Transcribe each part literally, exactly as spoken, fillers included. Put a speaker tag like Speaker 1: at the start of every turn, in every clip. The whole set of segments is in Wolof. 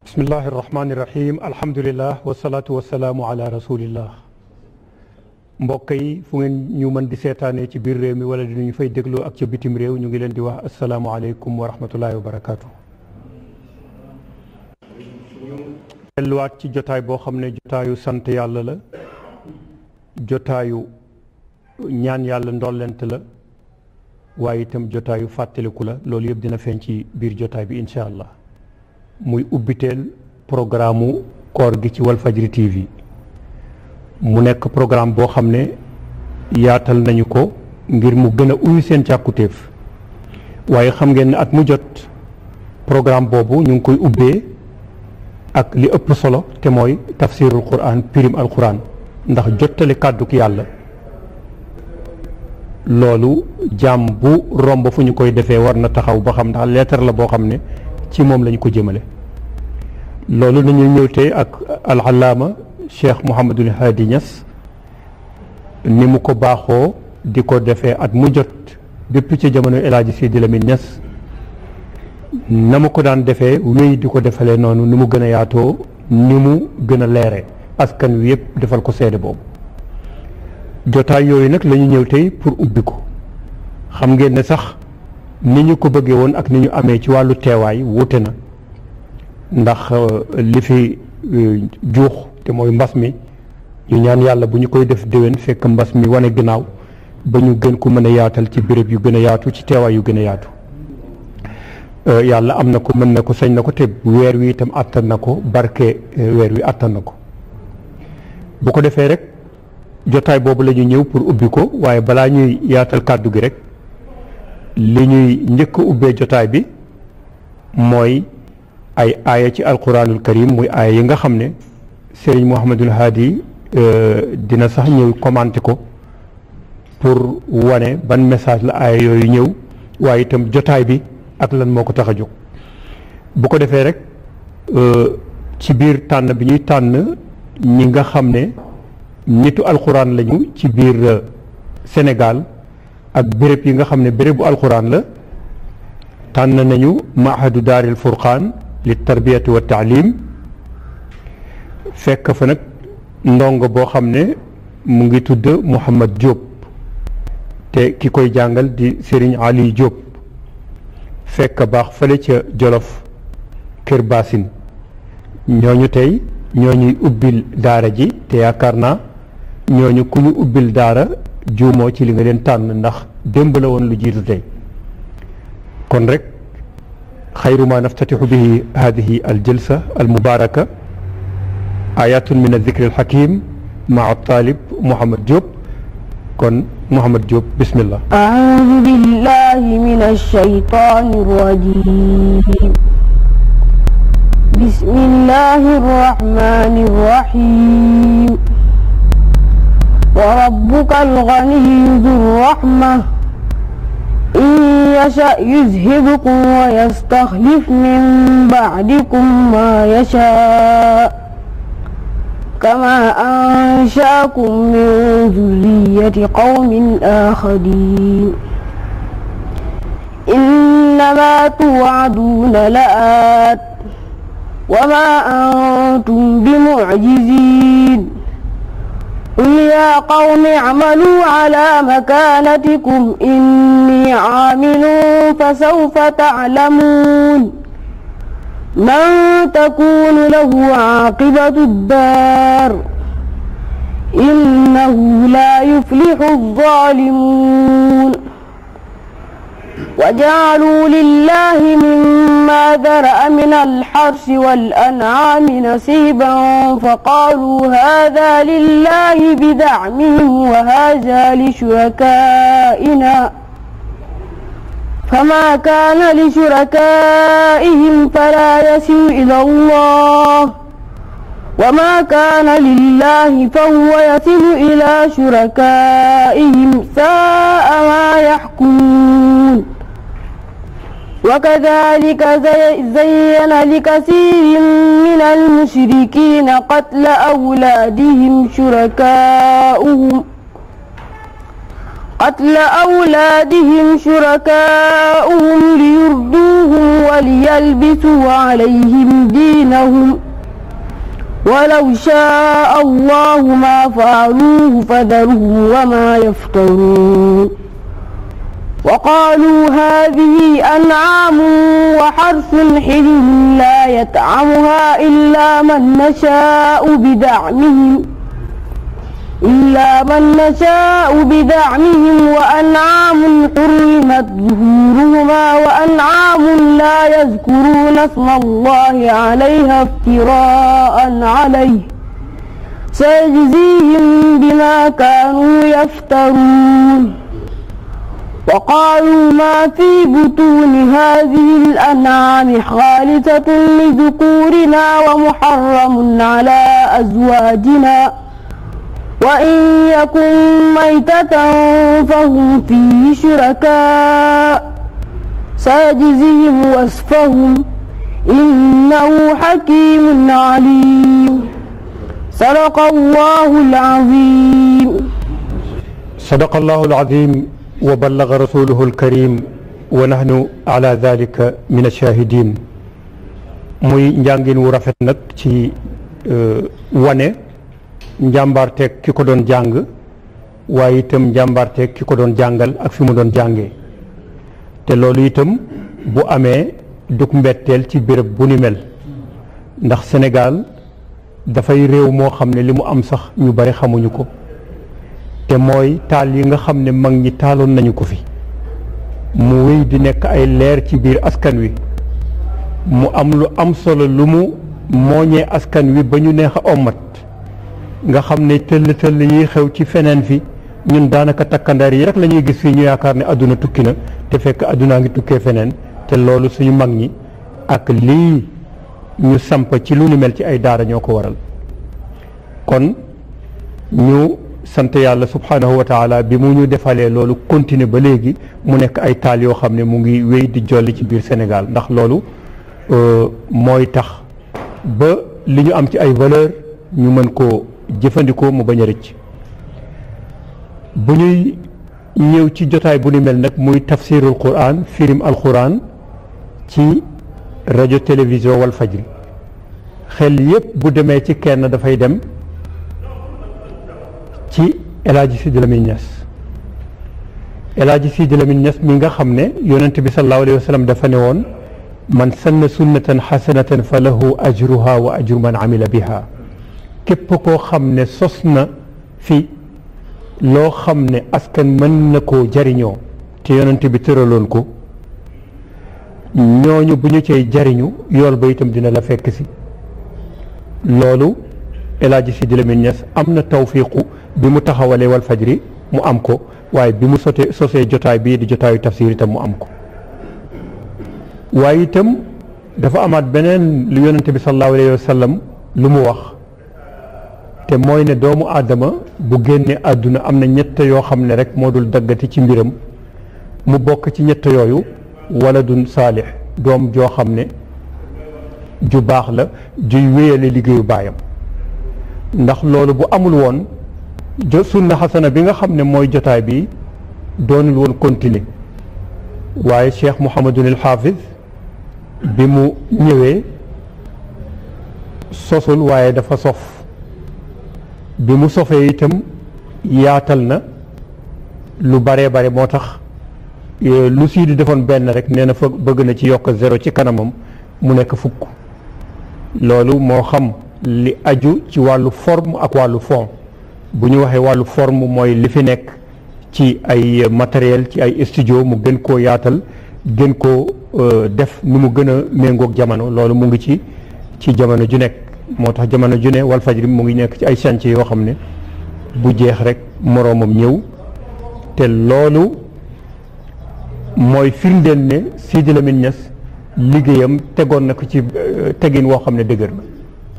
Speaker 1: bismillahi irrahmani irrahim alhamdulillah wasalaatu wasalaamu ala rasulillah mbokk yi fu ngeen ñu mën di seetaanee ci biir réew mi wala dinañu fay dégloo ak ca bitim réew ñu ngi leen di wax asalaamualeykum wa rahmatullahi wa barakaatu. delluwaat ci jotaay boo xam ne jotaayu sant yàlla la, jotaayu ñaan yàlla ndollent la, waaye itam jotaayu fàttaliku la. loolu yëpp dina feeñ ci biir jotaay bi incha allah. muy ubbiteel programme mu koor gi ci Walfajri T V mu nekk programme boo xam ne yaatal nañu ko ngir mu gën a uyu seen càkkutéef, waaye xam ngeen ne at mu jot programme boobu ñu ngi koy ubbee ak li ëpp solo te mooy tafsirul quran, pirim al quran, ndax jottale kàdduk yàlla loolu jàmm bu romb fu ñu koy defee war na taxaw ba xam ndax leetar la boo xam ne ci moom lañu ko jëmale. loolu nañu ñëw tey ak al-allaama Cheikh Mouhamadul Hadi Niass ni mu ko baaxoo di ko defee at mu jot depuis ci jamono El Hadji Sidi Lamine Niass na mu ko daan defee wéy di ko defalee noonu ni mu gën a yaatoo, ni mu gën a leere askan wi yëpp defal ko seede boobu. jotaay yooyu nag la ñu ñëw tey pour ubbi ko. xam ngeen ne sax ni ñu ko bëggee woon ak ni ñu amee ci wàllu teewaay wuute na, ndax li fi juux te mooy mbas mi, ñu ñaan yàlla bu ñu koy def déwén fekk mbas mi wane ginnaaw ba ñu gën ko mën a yaatal ci béréb yu gën a yaatu, ci teewaay yu gën a yaatu. yàlla am na ko, mën na ko, sañ na ko, te weer wi itam àttan na ko, barke weer wi àttan na ko. bu ko defee rek jotaay boobu la ñu ñëw pour ubbi ko, waaye balaa ñuy yaatal kàddu gi rek li ñuy njëkk a ubbee jotaay bi mooy ay aaya ci alquranul karim, muy aaya yi nga xam ne Serigne Mouhamadul Hadi dina sax ñëw commenté ko pour wane ban message la aaya yooyu ñëw, waaye itam jotaay bi ak lan moo ko tax a jóg. bu ko defee rek ci biir tànn bi ñuy tànn ñi nga xam ne nitu alquran lañu ci biir Sénégal ak béréb yi nga xam ne bérébu alquran la, tànn nañu mahadu daaril furqaan li tarbiyati wa taalim. fekk fa nag ndongo boo xam ne mu ngi tudd Mouhamad Diop te ki koy jàngal di Serigne Ali Diop, fekk baax fële ca Jolof Kër Basin. ñooñu tey ñooñuy ubbil daara ji, te yaakaar naa ñooñu ku ñu ubbil daara juumoo ci li nga leen tànn, ndax démb la woon lu jiitu tey. kon rek xayru ma naftatixu bihi hadihi aljalsa almubaraka ayatun min aldikri alxakim maa talib Mouhamad Diop. kon Mouhamad Diop bismillah.
Speaker 2: أعوذ بالله من الشيطان الرجيم بسم الله الرحمن الرحيم وربك الغني ذو الرحمة إن يشأ يذهبكم ويستخلف من بعدكم ما يشاء كما أنشأكم من ذرية قوم آخرين إنما توعدون لآت وما أنتم بمعجزين قل يا قوم اعملوا على مكانتكم إني عامل فسوف تعلمون من تكون له عاقبة الدار إنه لا يفلح الظالمون وجعلوا لله مما ذرأ من الحرث والأنعام نصيبا فقالوا هذا لله بزعمهم وهذا لشركائنا فما كان لشركائهم فلا يصل إلى الله وما كان لله فهو يصل إلى شركائهم ساء ما يحكمون وكذلك زين لكثير من المشركين قتل أولادهم شركاؤهم قتل أولادهم شركاؤهم ليردوهم وليلبسوا عليهم دينهم ولو شاء الله ما فعلوه فذرهم وما يفترون وقالوا هذه أنعام وحرث حل لا يطعمها إلا من نشاء بدعمهم إلا من نشاء بدعمهم وأنعام حرمت ظهورهما وأنعام لا يذكرون اسم الله عليها افتراء عليه سيجزيهم بما كانوا يفترون وقالوا ما في بطون هذه الأنعام خالصة لذكورنا ومحرم على أزواجنا وإن يكن ميتة فهم فيه شركاء سيجزيهم وصفهم إنه حكيم عليم صدق الله العظيم
Speaker 1: صدق الله العظيم وبلغ رسوله الكريم ونحن على ذلك من الشاهدين. muy njàngin wu rafet nag ci wane njàmbaarteeg ki ko doon jàng waaye itam njàmbaarteeg ki ko doon jàngal ak fi mu doon jàngee te loolu itam bu amee dug mbetteel ci béréb bu ni mel ndax Sénégal dafay réew moo xam ne li mu am sax ñu bari xamuñu ko te mooy taal yi nga xam ne mag ñi taaloon nañu ko fi mu wéy di nekk ay leer ci biir askan wi mu am lu am solo lu mu mooñee askan wi ba ñu neex a ommat nga xam ne tëll tëll yi xew ci feneen fi ñun daanaka takkandeer yi rek la ñuy gis fii ñu yaakaar ne àdduna tukki na te fekk àddunaa ngi tukkee feneen te loolu suñu mag ñi ak lii ñu samp ci lu ni mel ci ay daara ñoo ko waral kon ñu sant yàlla subhanahu wa taala bi mu ñu defalee loolu continuer ba léegi mu nekk ay taal yoo xam ne mu ngi wéy di jolli ci biir Sénégal ndax loolu mooy tax ba li ñu am ci ay valeur ñu mën koo jëfandikoo mu bañ a rëcc. bu ñuy ñëw ci jotaay bu ni mel nag muy tafsirul quran firim al quran ci rajo télévision wal fajri xel yépp bu demee ci kenn dafay dem ci El Hadji Sidi Lamine Niass El Hadji Sidi Lamine Niass mi nga xam ne yonent bi sallallahu alayhi wa sallam dafa ne woon man sanna sunnatan xasanatan fa lahu ajruha wa ajru man amila biha képp koo xam ne sos na fi loo xam ne askan mën na koo jariñoo te yonent bi tëraloon ko ñooñu bu ñu cay jariñu yool ba itam dina la fekk si loolu El Hadji Sidi Lamine Niass am na tawfiqu bi mu taxawalee wal fajri mu am ko waaye bi mu sotee sosee jotaay bii di jotaayu tafsir itam mu am ko waaye itam dafa amaat beneen lu yonente bi sallallahu alayhi wa sallam lu mu wax te mooy ne doomu aadama bu génne àdduna am na ñett yoo xam ne rek moo dul daggati ci mbiram mu bokk ci ñett yooyu waladun saalix doom joo xam ne ju baax la juy wéyale liggéeyu baayam ndax loolu bu amul woon jo sunna xasana bi nga xam ne mooy jotaay bi doonul woon continuer waaye Cheikh Mouhamadunil Hafiz bi mu ñëwee sosul waaye dafa sof bi mu sofee itam yaatal na lu baree bare moo tax lu sii di defoon benn rek nee na fa bëgg na ci yokk zéro ci kanamam mu nekk fukk loolu moo xam li aju ci wàllu forme ak wàllu fond bu ñu waxee wàllu forme mooy li fi nekk ci ay matériel ci ay studio mu gën koo yaatal gën koo def ni mu gën a méngoog jamono loolu mu ngi ci ci jamono ju nekk moo tax jamono ju ne Walfadjri mu ngi nekk ci ay chantier yoo xam ne bu jeex rek moroomam ñëw te loolu mooy firndeel ne Sidi Lamine Niass liggéeyam tegoon na ko ci tegin woo xam ne dëgër na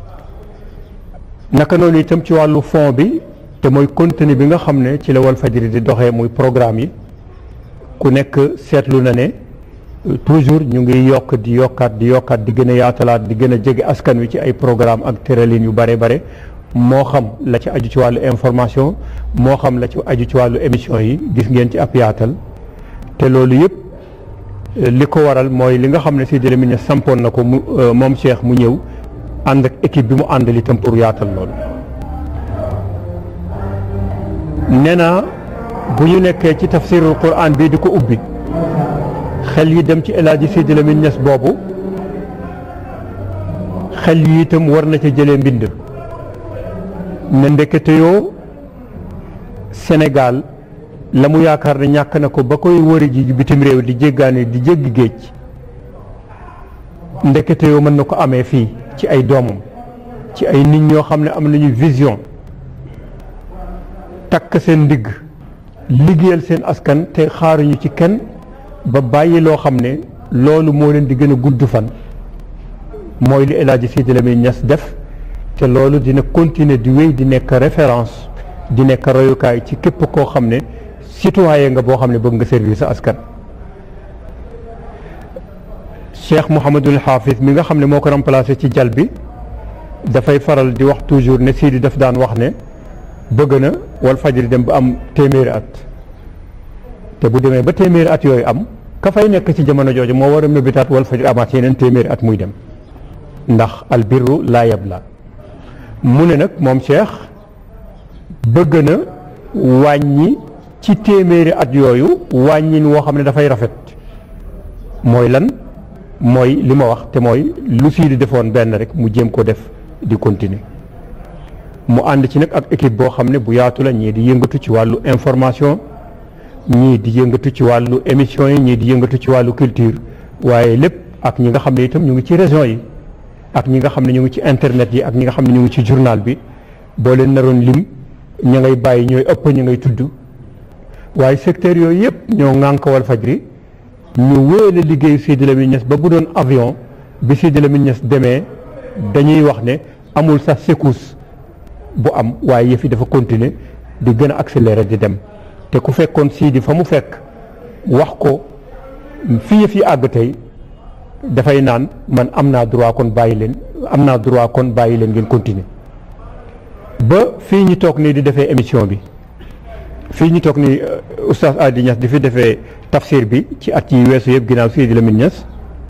Speaker 1: naka noonu itam ci wàllu fond bi te mooy contenu bi nga xam ne ci la Walfadjri di doxee muy programme yi ku nekk seetlu na ne toujours ñu ngi yokk di yokkaat di yokkaat di gën a yaatalaat di gën a jege askan wi ci ay programme ak tëralin yu bare bare moo xam la ci aju ci wàllu information moo xam la ci aju ci wàllu émission yi gis ngeen ci ab yaatal te loolu yëpp li ko waral mooy li nga xam ne Sidi Lamine Niass sampoon na ko mu moom Cheikh mu ñëw ànd ak équipe bi mu àndal itam pour yaatal loolu. nee na bu ñu nekkee ci tafsirul Quran bii di ko ubbi xel yi dem ci El Hadji Sidi Lamine Niass boobu xel yi itam war na ca jëlee mbind. ne ndekete yoo Sénégal la mu yaakaar ne ñàkk na ko ba koy wëri ji bitim réew di jéggaane di jéggi géej ndekete yoo mën na ko amee fii ci ay doomam ci ay nit ñoo xam ne am nañu vision takk seen ndigg liggéeyal seen askan te xaaruñu ci kenn ba bàyyi loo xam ne loolu moo leen di gën a gudd fan mooy li El Hadji Sidi Lamine Niass def te loolu dina continuer di wéy di nekk référence di nekk royukaay ci képp koo xam ne citoyen nga boo xam ne bëgg nga servir sa askan. Cheikh Mouhamadul Hafiz mi nga xam ne moo ko remplacé ci jal bi dafay faral di wax toujours ne Sidi daf daan wax ne bëgg na Walfadjri dem ba am téeméeri at te bu demee ba téeméeri at yooyu am ka fay nekk ci jamono jooju moo war a mébitaat Walfadjri amaat yeneen téeméeri at muy dem ndax albirru laa yabla mu ne nag moom Cheikh bëgg na wàññi ci téeméeri at yooyu wàññin woo xam ne dafay rafet mooy lan mooy li ma wax te mooy lu Sidi defoon benn rek mu jéem ko def di continuer mu ànd ci nag ak équipe boo xam ne bu yaatu la ñii di yëngatu ci wàllu information ñii di yëngatu ci wàllu émission yi ñii di yëngatu ci wàllu culture waaye lépp ak ñi nga xam ne itam ñu ngi ci région yi ak ñi nga xam ne ñu ngi ci internet yi ak ñi nga xam ne ñu ngi ci journal bi boo leen naroon lim ña ngay bàyyi ñooy ëpp ña ngay tudd waaye secteur yooyu yëpp ñoo ŋànk Walfadjri ñu wéyale liggéeyu Sidi Lamine Niass ba bu doon avion bi Sidi Lamine Niass demee dañuy wax ne amul sax secousse bu am waaye yëf yi dafa continuer di gën a accélérer di dem te ku fekkoon Sidi fa mu fekk wax ko fi yëf yi àgg tey dafay naan man am naa droit kon bàyyi leen am naa droit kon bàyyi leen ngeen continuer ba fii ñu toog nii di defee émission bi fii ñu toog nii oustaz Adi Niass di fi defee tafsir bi ci at yi weesu yëpp ginnaaw Sidi Lamine Niass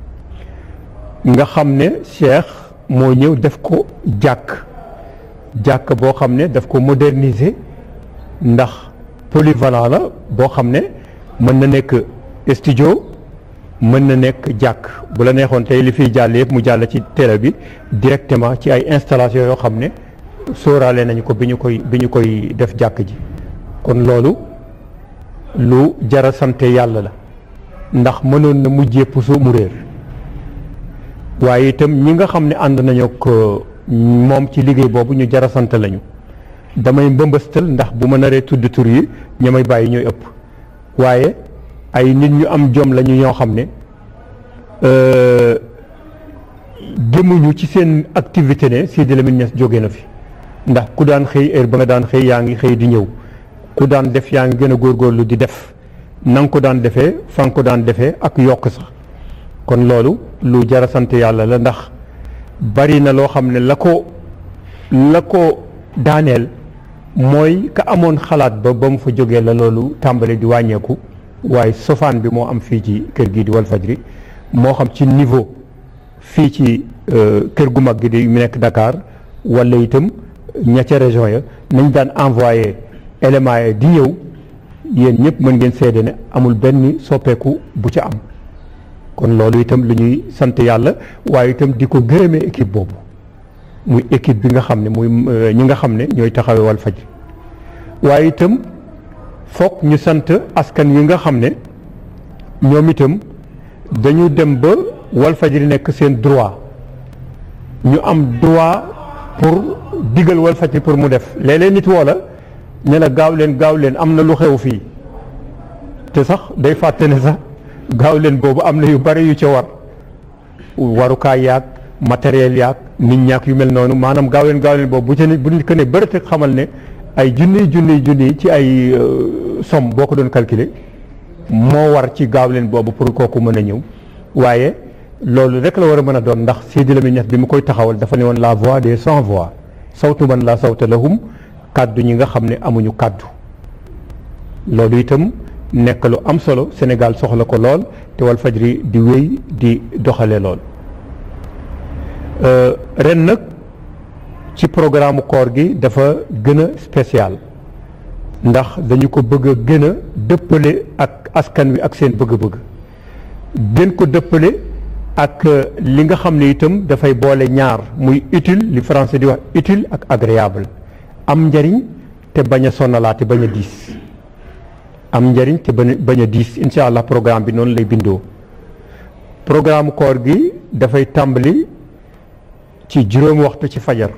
Speaker 1: nga xam ne Cheikh moo ñëw def ko jàkk jàkk boo xam ne daf ko moderniser ndax polyvalent la boo xam ne mën na nekk studio mën na nekk jàkk bu la neexoon tey li fiy jàll yëpp mu jàll ci télé bi directement ci ay installation yoo xam ne sóoraale nañu ko bi ñu koy bi ñu koy def jàkk ji kon loolu lu jara sante yàlla la ndax mënoon na mujjee puso mu réer waaye itam ñi nga xam ne ànd nañu ko moom ci liggéey boobu ñu jara sant lañu damay mbëmbëstal ndax bu ma naree tudd tur yi ña may bàyyi ñooy ëpp waaye ay nit ñu am jom lañu ñoo xam ne gëmuñu ci seen activité ne Sidi Lamine Niass jóge na fi ndax ku daan xëy heure ba nga daan xëy yaa ngi xëy di ñëw ku daan def yaa ngi gën a góorgóorlu di def na nga ko daan defee fa nga ko daan defee ak yokk sax kon loolu lu jara sant yàlla la ndax bari na loo xam ne la ko la ko daaneel mooy ka amoon xalaat ba ba mu fa jógee la loolu tàmbali di wàññeeku waaye sofaan bi moo am fii ci kër gi di Walfadjri moo xam ci niveau fii ci kër gu mag gi di mu nekk Dakar wala itam ña ca région ya nañ daan envoyé éléments yi di ñëw yéen ñëpp mën ngeen seede ne amul benn soppeeku bu ca am kon loolu itam lu ñuy sant yàlla waaye itam di ko gërëmee équipe boobu muy équipe bi nga xam ne muy ñi nga xam ne ñooy taxawee Walfadjri waaye itam foog ñu sant askan wi nga xam ne ñoom itam dañu dem ba Walfadjri nekk seen droit ñu am droit pour digal Walfadjri pour mu def léeg-léeg nit woo la ne la gaaw leen gaaw leen am na lu xew fii te sax day fàtte ne sax gaaw leen boobu am na yu bari yu ca war warukaay yaag matériel yaag nit ñaak yu mel noonu maanaam gaaw leen gaaw leen boobu bu ca ne bu nit ko ne bëri te xamal ne ay junniy junniy junniy ci ay somme boo ko doon calculer moo war ci gaaw leen boobu pour kooku mën a ñëw waaye loolu rek la war a mën a doon ndax Sidi Lamine Niass bi mu koy taxawal dafa ne woon la voix des sans voix sawtu man la sawta lahum kàddu ñi nga xam ne amuñu kàddu. loolu itam nekk lu am solo Sénégal soxla ko lool te Walfadjri di wéy di doxale lool ren nag ci programme koor gi dafa gën a spécial ndax dañu ko bëgg a gën a dëppale ak askan wi ak seen bëgg-bëgg gën ko dëppale ak li nga xam ne itam dafay boole ñaar muy utile li français di wax utile ak agréable am njariñ te bañ a sonnalaate bañ a diis am njariñ te bañ a diis incha allah programme bi noonu lay bindoo programme koor gi dafay tàmbali ci juróomi waxtu ci fajar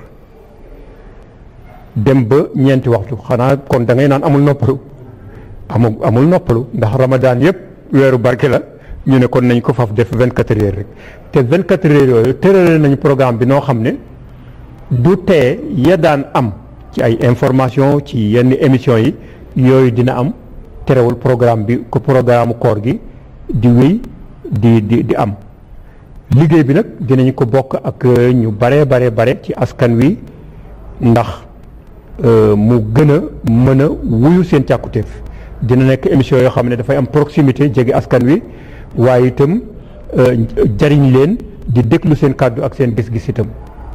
Speaker 1: dem ba ñeenti waxtu xanaa kon da ngay naan amul noppalu amul amul noppalu ndax Ramadan yëpp weeru barke la ñu ne kon nañ ko faf def vingt quatre heures rek te vingt quatre heures yooyu tërale nañu programme bi noo xam ne du tee ya daan am ci ay information ci yenn émission yi yooyu dina am terewul programme bi ko programme koor gi di wéy di di di am liggéey bi nag dinañ ko bokk ak ñu bare bare bare ci askan wi ndax mu gën a mën a wuyu seen càkkutéef dina nekk émission yoo xam ne dafay am proximité jege askan wi waaye itam jariñ leen di déglu seen kàddu ak seen gis-gis itam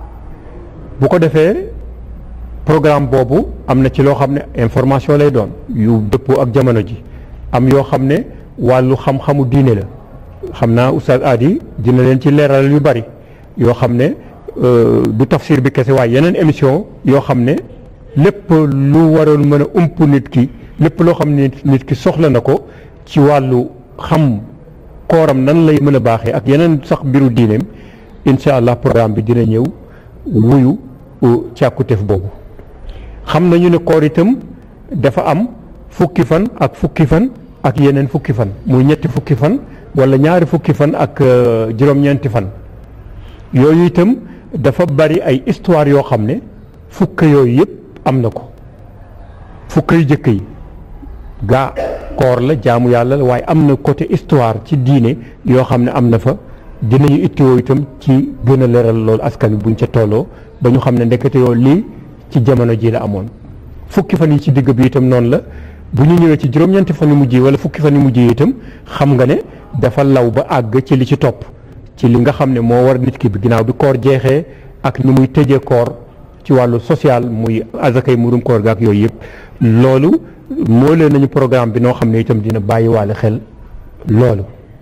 Speaker 1: bu ko defee programme boobu am na ci loo xam ne information lay doon yu dëppoo ak jamono ji am yoo xam ne wàllu xam-xamu diine la xam naa Oustaz Adi dina leen ci leeral yu bari yoo xam ne du tafsir bi kese waaye yeneen émission yoo xam ne lépp lu waroon mën a ump nit ki lépp loo xam ne nit ki soxla na ko ci wàllu xam kooram nan lay mën a baaxee ak yeneen sax mbiru diineem incha allah programme bi dina ñëw wuyu càkkutéef boobu. xam nañu ne koor itam dafa am fukki fan ak fukki fan ak yeneen fukki fan muy ñetti fukki fan wala ñaari fukki fan ak juróom-ñeenti fan yooyu itam dafa bari ay histoire yoo xam ne fukk yooyu yëpp am na ko fukk yu jëkk yi gaa koor la jaamu yàlla la waaye am na côté histoire ci diine yoo xam ne am na fa dinañu ittiwoo itam ci gën a leeral loolu askan wi buñ ca tolloo ba ñu xam ne ndekete yoo lii ci jamono ji la amoon fukki fan yi ci digg bi itam noonu la bu ñu ñëwee ci juróom-ñeenti fan yu mujj yi wala fukki fan yu mujj yi itam xam nga ne dafa law ba àgg ci li ci topp ci li nga xam ne moo war nit ki bi ginnaaw bi koor jeexee ak ni muy tëjee koor ci wàllu social muy azakay murum koor ga ak yooyu yëpp loolu moo leen nañu programme bi noo xam ne itam dina bàyyi waale xel loolu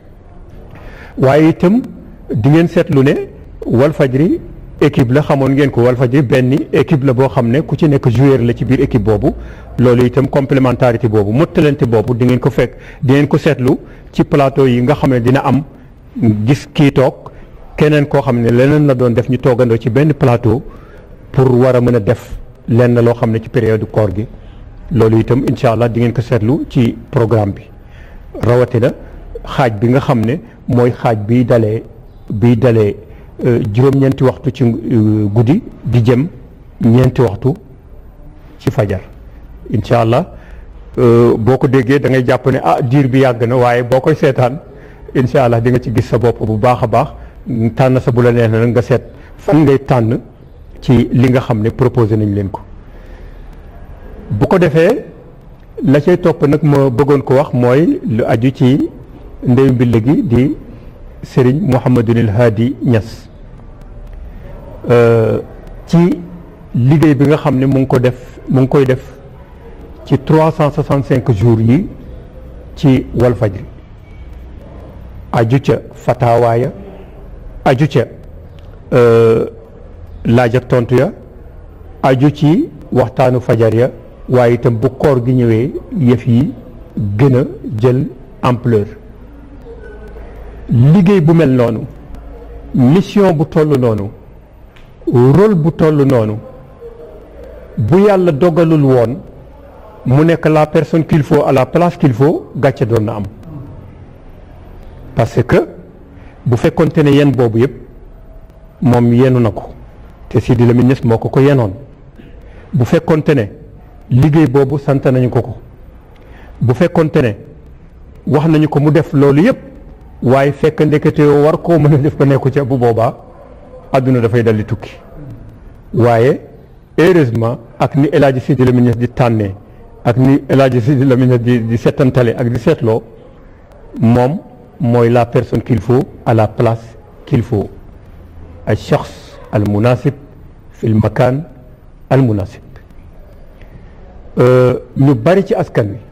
Speaker 1: waaye itam di ngeen seetlu ne Walfadjri équipe la xamoon ngeen ko Walfadjri benn équipe la boo xam ne ku ci nekk joueur la ci biir équipe boobu loolu itam complémentarité boobu mottalante boobu di ngeen ko fekk di ngeen ko seetlu ci plateau yi nga xam ne dina am gis kii toog keneen koo xam ne leneen la doon def ñu toogandoo ci benn plateau pour war a mën a def lenn loo xam ne ci période koor gi loolu itam incha allah di ngeen ko seetlu ci programme bi rawatina xaaj bi nga xam ne mooy xaaj biy dalee biy dalee juróom-ñeenti waxtu ci guddi di jëm ñeenti waxtu ci fajar incha allah boo ko déggee da ngay jàpp ne ah diir bi yàgg na waaye boo koy seetaan incha allah di nga ci gis sa bopp bu baax a baax tànn sa bu la neex na nga seet fan ngay tànn ci li nga xam ne proposé nañ leen ko bu ko defee la cay topp nag ma bëggoon ko wax mooy lu aju ci ndeyu mbill gi di Serigne Mouhamadunil Hadi Niass ci liggéey bi nga xam ne mu ngi ko def mu ngi koy def ci trois cent soixante cinq jours yi ci Walfadjri aju ca fatawaaya aju ca laaj ak tontu ya aju ci waxtaanu fajar ya waaye itam bu koor gi ñëwee yëf yi gën a jël ampleur liggéey bu mel noonu mission bu toll noonu rôle bu toll noonu bu yàlla dogalul woon mu nekk la personne qu'il faut à la place qu'il faut gàcce doon na am parce que bu fekkonte ne yen boobu yëpp moom yenu na ko te Sidi Lamine Niass moo ko ko yenoon bu fekkonte ne liggéey boobu sant nañu ko ko bu fekkonte ne wax nañu ko mu def loolu yëpp waaye fekk ndekete war koo mën a def ba nekku ca bu boobaa àdduna dafay daldi tukki waaye heureusement ak ni El Hadji Sidi Lamine Niass di tànnee ak ni El Hadji Sidi Lamine Niass di di settantale ak di seetloo moom mooy la personne qu'il faut à la place qu'il faut al shakhs al munasib fi l makan al munasib. ñu bari ci askan wi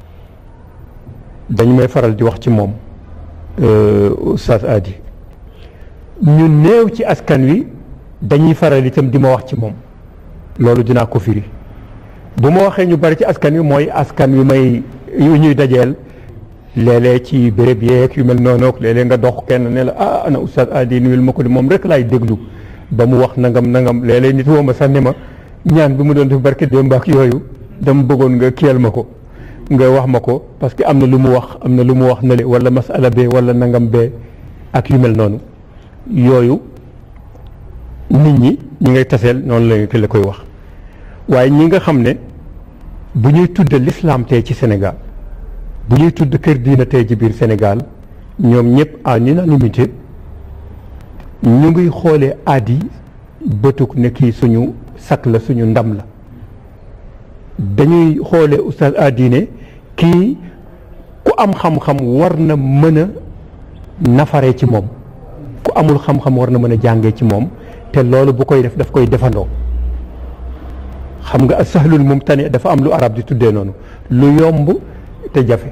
Speaker 1: dañu may faral di wax ci moom Oustaz Hady, ñu néew ci askan wi dañuy faral itam di ma wax ci moom. loolu dinaa ko firi bu ma waxee ñu bari ci askan wi mooy askan wi may yu ñuy dajeel léeg-léeg ci béréb yeeg yu mel noonu léeg-léeg nga dox kenn ne la ah ana Oustaz Hady nuyul ma ko di moom rek laay déglu ba mu wax nangam nangam léeg-léeg nit woo ma sax ne ma ñaan bi mu doon def barke démb ak yooyu dama bëggoon nga kiyal ma ko nga wax ma ko parce que am na lu mu wax am na lu mu wax na le wala masala bee wala nangam bee ak yu mel noonu yooyu nit ñi ñi ngay taseel noonu la la koy wax. waaye ñi nga xam ne bu ñuy tudd l'islam tey ci Sénégal bu ñuy tudd kër diina tey ci biir Sénégal ñoom ñëpp en unanimité ñu ngi xoolee Hady bëtuk ne kii suñu sak la suñu ndam la dañuy xoolee Oustaz Hady ne kii ku am xam-xam war na mën a nafaree ci moom ku amul xam-xam war na mën a jàngee ci moom te loolu bu koy def daf koy defandoo. xam nga sahlul mumtani dafa am lu arab di tuddee noonu lu yomb te jafe.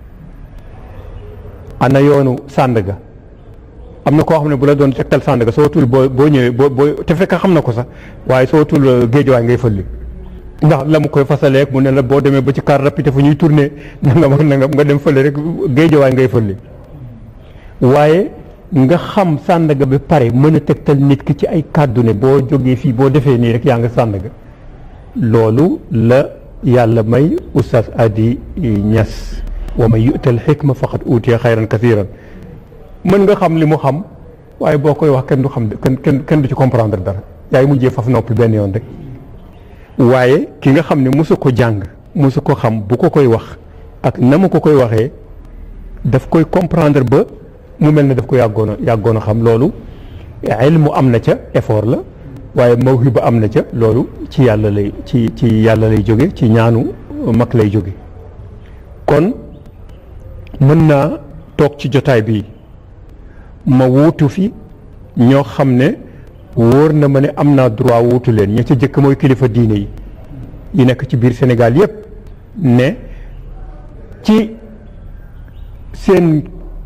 Speaker 1: ana yoonu Sandaga am na koo xam ne bu la doon tegtal Sandaga soo tul boo boo ñëwee boo boo te fekk xam na ko sax waaye soo tul géejuwaay ngay fëlli ndax la mu koy fasaleek mu ne la boo demee ba ci car rapide fu ñuy tourné nangam ak nangam nga dem fële rek géejuwaay ngay fëlli waaye nga xam Sandaga bi pare mën a tegtal nit ki ci ay kàddu ne boo jógee fii boo defee nii rek yaa nga Sandaga. loolu la yàlla may Oustaz Hady Niass wa man yu'tal hikma faqad utiya xayran kathiran mën nga xam li mu xam waaye boo koy wax kenn du xam kenn kenn du ci comprendre dara yaay mujjee faf noppi benn yoon rek waaye ki nga xam ne mosu ko jàng mosu ko xam bu ko koy wax ak na mu ko koy waxee daf koy comprendre ba mu mel ne daf ko yàggoon a yàggoon a xam loolu ilmu am na ca effort la waaye mawhiba am na ca loolu ci yàlla lay ci ci yàlla lay jóge ci ñaanu mag lay jóge kon mën naa toog ci jotaay bi ma wuutu fi ñoo xam ne wóor na ma ne am naa droit wuutu leen ña ca jëkk mooy kilifa diine yi yi nekk ci biir Sénégal yépp ne ci seen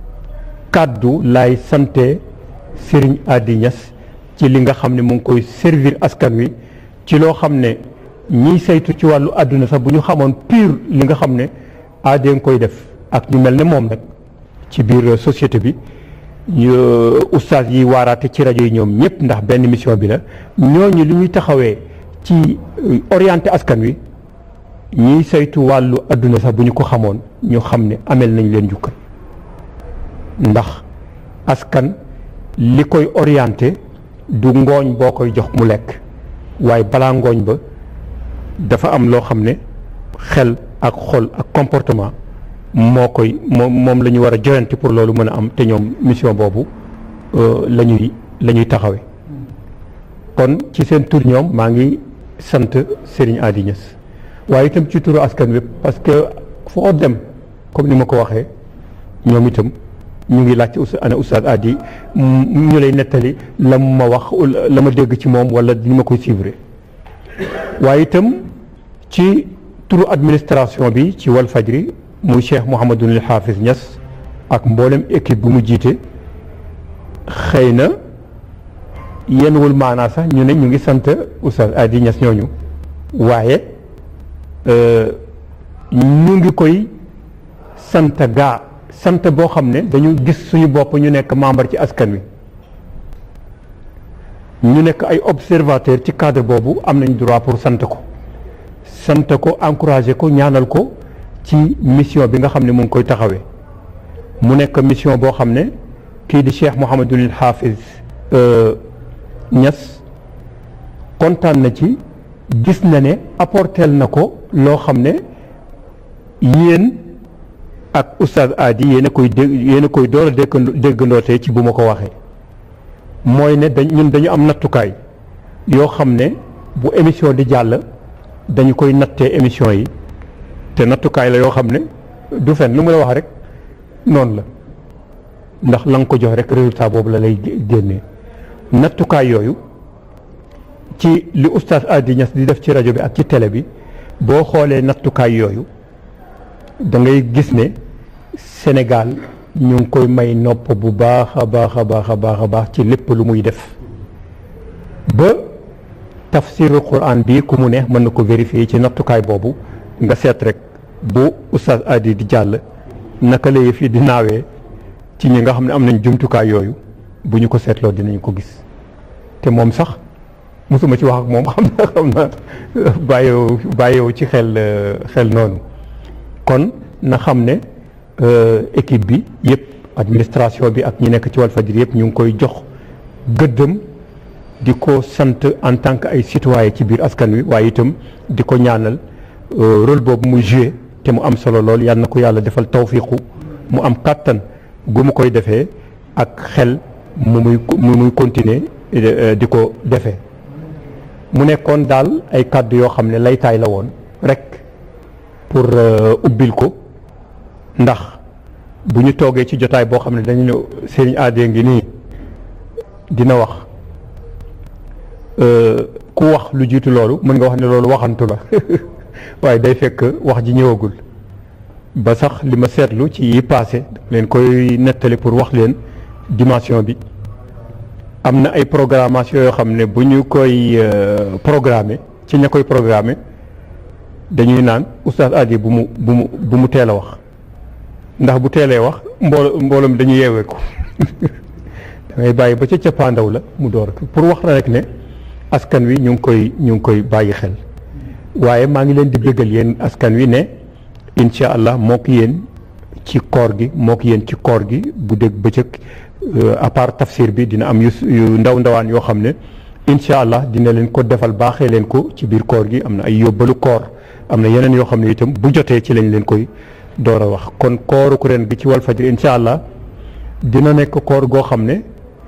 Speaker 1: kàddu laay sante Serigne Hady Niass ci li nga xam ne mu ngi koy servir askan wi ci loo xam ne ñiy saytu ci wàllu àdduna sax bu ñu xamoon pur li nga xam ne Hady nga koy def ak ñu mel ne moom nag ci biir société bi oustaz yi waaraate ci rajo yi ñoom ñëpp ndax benn mission bi la ñooñu li ñuy taxawee ci orienté askan wi ñiy saytu wàllu àdduna sax bu ñu ko xamoon ñu xam ne amel nañ leen jukkal ndax askan li koy orienté du ngooñ boo koy jox mu lekk waaye balaa ngooñ ba dafa am loo xam ne xel ak xol ak comportement moo koy moom moom la ñu war a joyanti pour loolu mën a am te ñoom mission boobu la ñuy la ñuy taxawee kon ci seen tur ñoom maa ngi sant Serigne Hady Niass waaye itam ci turu askan wi parce que foo dem comme ni ma ko waxee ñoom itam ñu ngi laaj ci ana Oustaz Hady ñu lay nettali la ma wax la ma dégg ci moom wala ni ma koy suivre waaye itam ci turu administration bi ci Walfadjri muy Cheikh Mouhamadoul Hafiz Niass ak mboolem équipe bu mu jiite xëy na yenwul maanaa sax ñu ne ñu ngi sant Oustaz Hady Niass ñooñu waaye ñu ngi koy sant gaa sant boo xam ne dañu gis suñu bopp ñu nekk membre ci askan wi ñu nekk ay observateur ci cadre boobu am nañ droit pour sant ko sant ko encourager ko ñaanal ko ci mission bi nga xam ne mu ngi koy taxawee mu nekk mission boo xam ne kii di Cheikh Mouhamadoul Hafiz Niass kontaan na ci gis na ne apporteel na ko loo xam ne yéen ak Oustaz Hady yéen a koy dégg yéen a koy door a déggandootee ci bu ma ko waxee mooy ne dañ ñun dañu am nattukaay yoo xam ne bu émission di jàll dañu koy nattee émission yi te nattukaay la yoo xam ne du fen lu mu la wax rek noonu la ndax la nga ko jox rek résultat boobu la lay génnee nattukaay yooyu ci li oustaz Hady Niass di def ci rajo bi ak ci télé bi boo xoolee nattukaay yooyu da ngay gis ne Sénégal ñu ngi koy may nopp bu baax a baax a baax a baax a baax ci lépp lu muy def ba tafsirul Quran bi ku mu neex mën na ko vérifier ci nattukaay boobu nga seet rek bu oustaz Hady di jàll naka la yëf yi di naawee ci ñi nga xam ne am nañ jumtukaay yooyu bu ñu ko seetloo dinañ ko gis te moom sax mosuma ci wax ak moom xam na xam na bàyyiwu bàyyiwu ci xel xel noonu kon na xam ne équipe bi yëpp administration bi ak ñi nekk ci Walfadjri yëpp ñu ngi koy jox gëddëm di ko sant en tant que ay citoyen ci biir askan wi waaye itam di ko ñaanal rôle boobu muy joué te mu am solo lool yal na ko yàlla defal tawfiqu mu am kàttan gu mu koy defee ak xel mu muy mu muy continuer di ko defee mu nekkoon daal ay kàddu yoo xam ne laytaay la woon rek pour ubbil ko ndax bu ñu toogee ci jotaay boo xam ne dañu ne Serigne Hady ngi nii dina wax ku wax lu jiitu loolu mën nga wax ne loolu waxantu la waaye day fekk wax ji ñëwagul ba sax li ma seetlu ci yi passé leen koy nettali pour wax leen dimension bi am na ay programmation yoo xam ne bu ñu koy programmer ci ña koy programmer dañuy naan oustaz Hady bu mu bu mu bu mu teel a wax ndax bu teelee wax mboolo mbooloom dañu yeewee ko da ngay bàyyi ba ca cappaandaw la mu door pour wax na rek ne askan wi ñu ngi koy ñu ngi koy bàyyi xel waaye maa ngi leen di bëggal yéen askan wi ne incha allah moo ko yéen ci koor gi moo ko yéen ci koor gi bu dégg bëccëg à part tafsir bi dina am yu yu ndaw ndawaan yoo xam ne incha allah dina leen ko defal baaxee leen ko ci biir koor gi am na ay yóbbalu koor am na yeneen yoo xam ne itam bu jotee ci lañ leen koy door a wax kon kooru ku ren gi ci Walfadjri incha allah dina nekk koor goo xam ne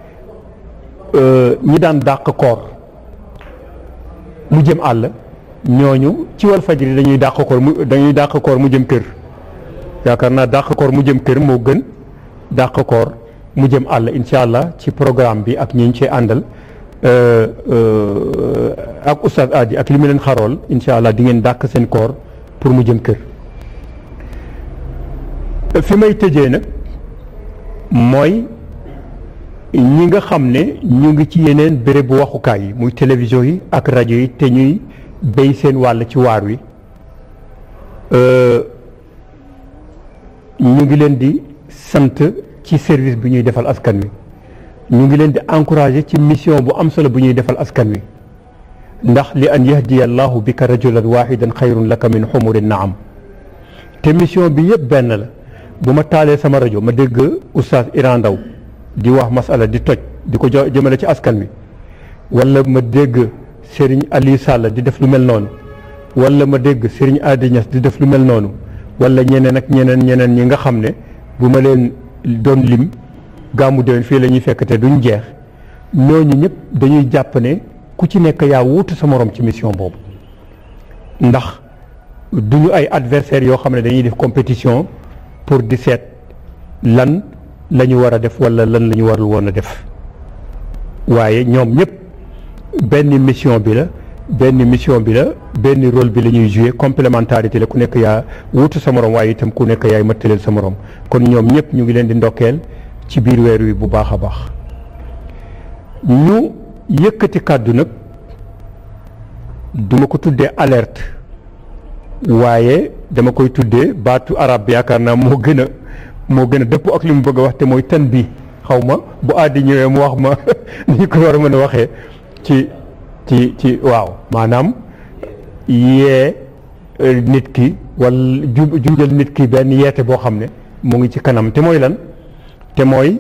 Speaker 1: ñi daan dàq koor mu jëm àll ñooñu ci Walfadjri dañuy dàq koor mu dañuy dàq koor mu jëm kër yaakaar naa dàq koor mu jëm kër moo gën dàq koor mu jëm àll incha allah ci programme bi ak ñi ñu cee àndal ak oustaz Hady ak li mu leen xarool incha allah di ngeen dàq seen koor pour mu jëm kër. fi may tëjee nag mooy ñi nga xam ne ñu ngi ci yeneen bérébu waxukaay yi muy télévision yi ak rajo yi te ñuy béy seen wàll ci waar wi ñu ngi leen di sant ci service bi ñuy defal askan wi ñu ngi leen di encourager ci mission bu am solo bu ñuy defal askan wi ndax li an yahdiya allahu bika rajulan wahidan xayrun laka min xumuri naam te mission bi yëpp benn la bu ma taalee sama rajo ma dégg oustaz Iran Ndaw di wax masala di toj di ko jëmale ci askan wi wala ma dégg Serigne Aliou Sall di def lu mel noonu wala ma dégg Serigne Hady Niass di def lu mel noonu wala ñeneen ak ñeneen ñeneen ñi nga xam ne bu ma leen doon lim gàmmu déwén fii la ñuy fekk te duñ jeex ñooñu ñëpp dañuy jàpp ne ku ci nekk yaa wuutu sa morom ci mission boobu ndax duñu ay adversaires yoo xam ne dañuy def compétition pour di seet lan la ñu war a def wala lan la ñu warul woon a def waaye ñoom ñëpp benn mission bi la benn mission bi la benn rôle bi la ñuy jouer complémentarité la ku nekk yaa wuutu sa morom waaye itam ku nekk yaay mattaleel sa morom kon ñoom ñëpp ñu ngi leen di ndokkeel ci biir weer wi bu baax a baax ñu yëkkati kàddu nag duma ko tuddee alerte waaye dama koy tuddee baatu arab bi yaakaar naa moo gën a moo gën a dëpp ak li mu bëgg a wax te mooy tan bi xaw ma bu àddi ñëwee mu wax ma ni ñu ko war a mën a waxee ci ci ci waaw maanaam yee nit ki wala ju junjal nit ki benn yeete boo xam ne mu ngi ci kanam te mooy lan te mooy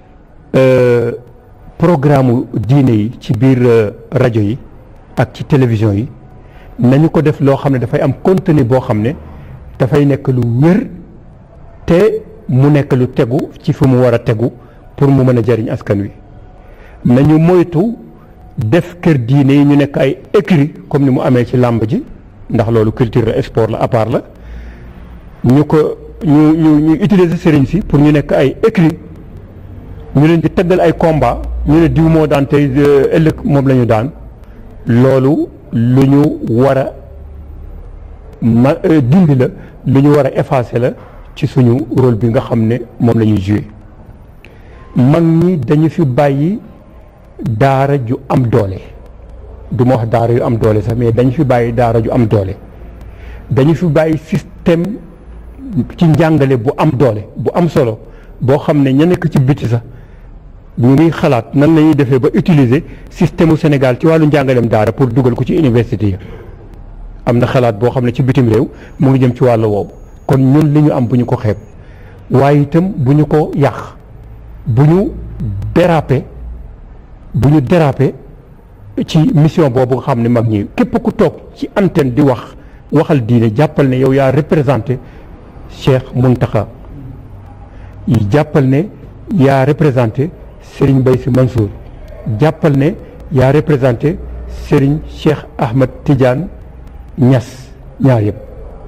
Speaker 1: programme diine yi ci biir rajo yi ak ci télévision yi nañu ko def loo xam ne dafay am contenu boo xam ne dafay nekk lu wér te mu nekk lu tegu ci fi mu war a tegu pour mu mën a jariñ askan wi nañu moytu def kër diine yi ñu nekk ay écurie comme ni mu amee ci làmb ji ndax loolu culture la sport la à part la ñu ko ñu ñu ñu utiliser sëriñ si pour ñu nekk ay écurie ñu leen di tëggal ay combat ñu ne diw moo daan tey ëllëg moom la ñu daan loolu lu ñu war a ma dindi la lu ñu war a effacer la ci suñu rôle bi nga xam ne moom la ñuy jouer mag ñi dañu fi bàyyi daara ju am doole du ma wax daara yu am doole sax mais dañu fi bàyyi daara ju am doole dañu fi bàyyi système ci njàngale bu am doole bu am solo boo xam ne ña nekk ci biti sax ñu ngi xalaat nan la ñuy defee ba utiliser système u Sénégal ci wàllu njàngaleem daara pour dugal ko ci université yi am na xalaat boo xam ne ci bitim réew mu ngi jëm ci wàllu woowu kon ñun li ñu am bu ñu ko xeeb waaye itam bu ñu ko yàq bu ñu déraper bu ñu déraper ci mission boobu nga xam ne mag ñi képp ku toog ci antenne di wax waxal diine jàppal ne yow yaa représenté Cheikh Mountakha jàppal ne yaa représenté Serigne Baye Sy Mansour jàppal ne yaa représenté Serigne Cheikh Ahmed Tidiane Niass ñaar yëpp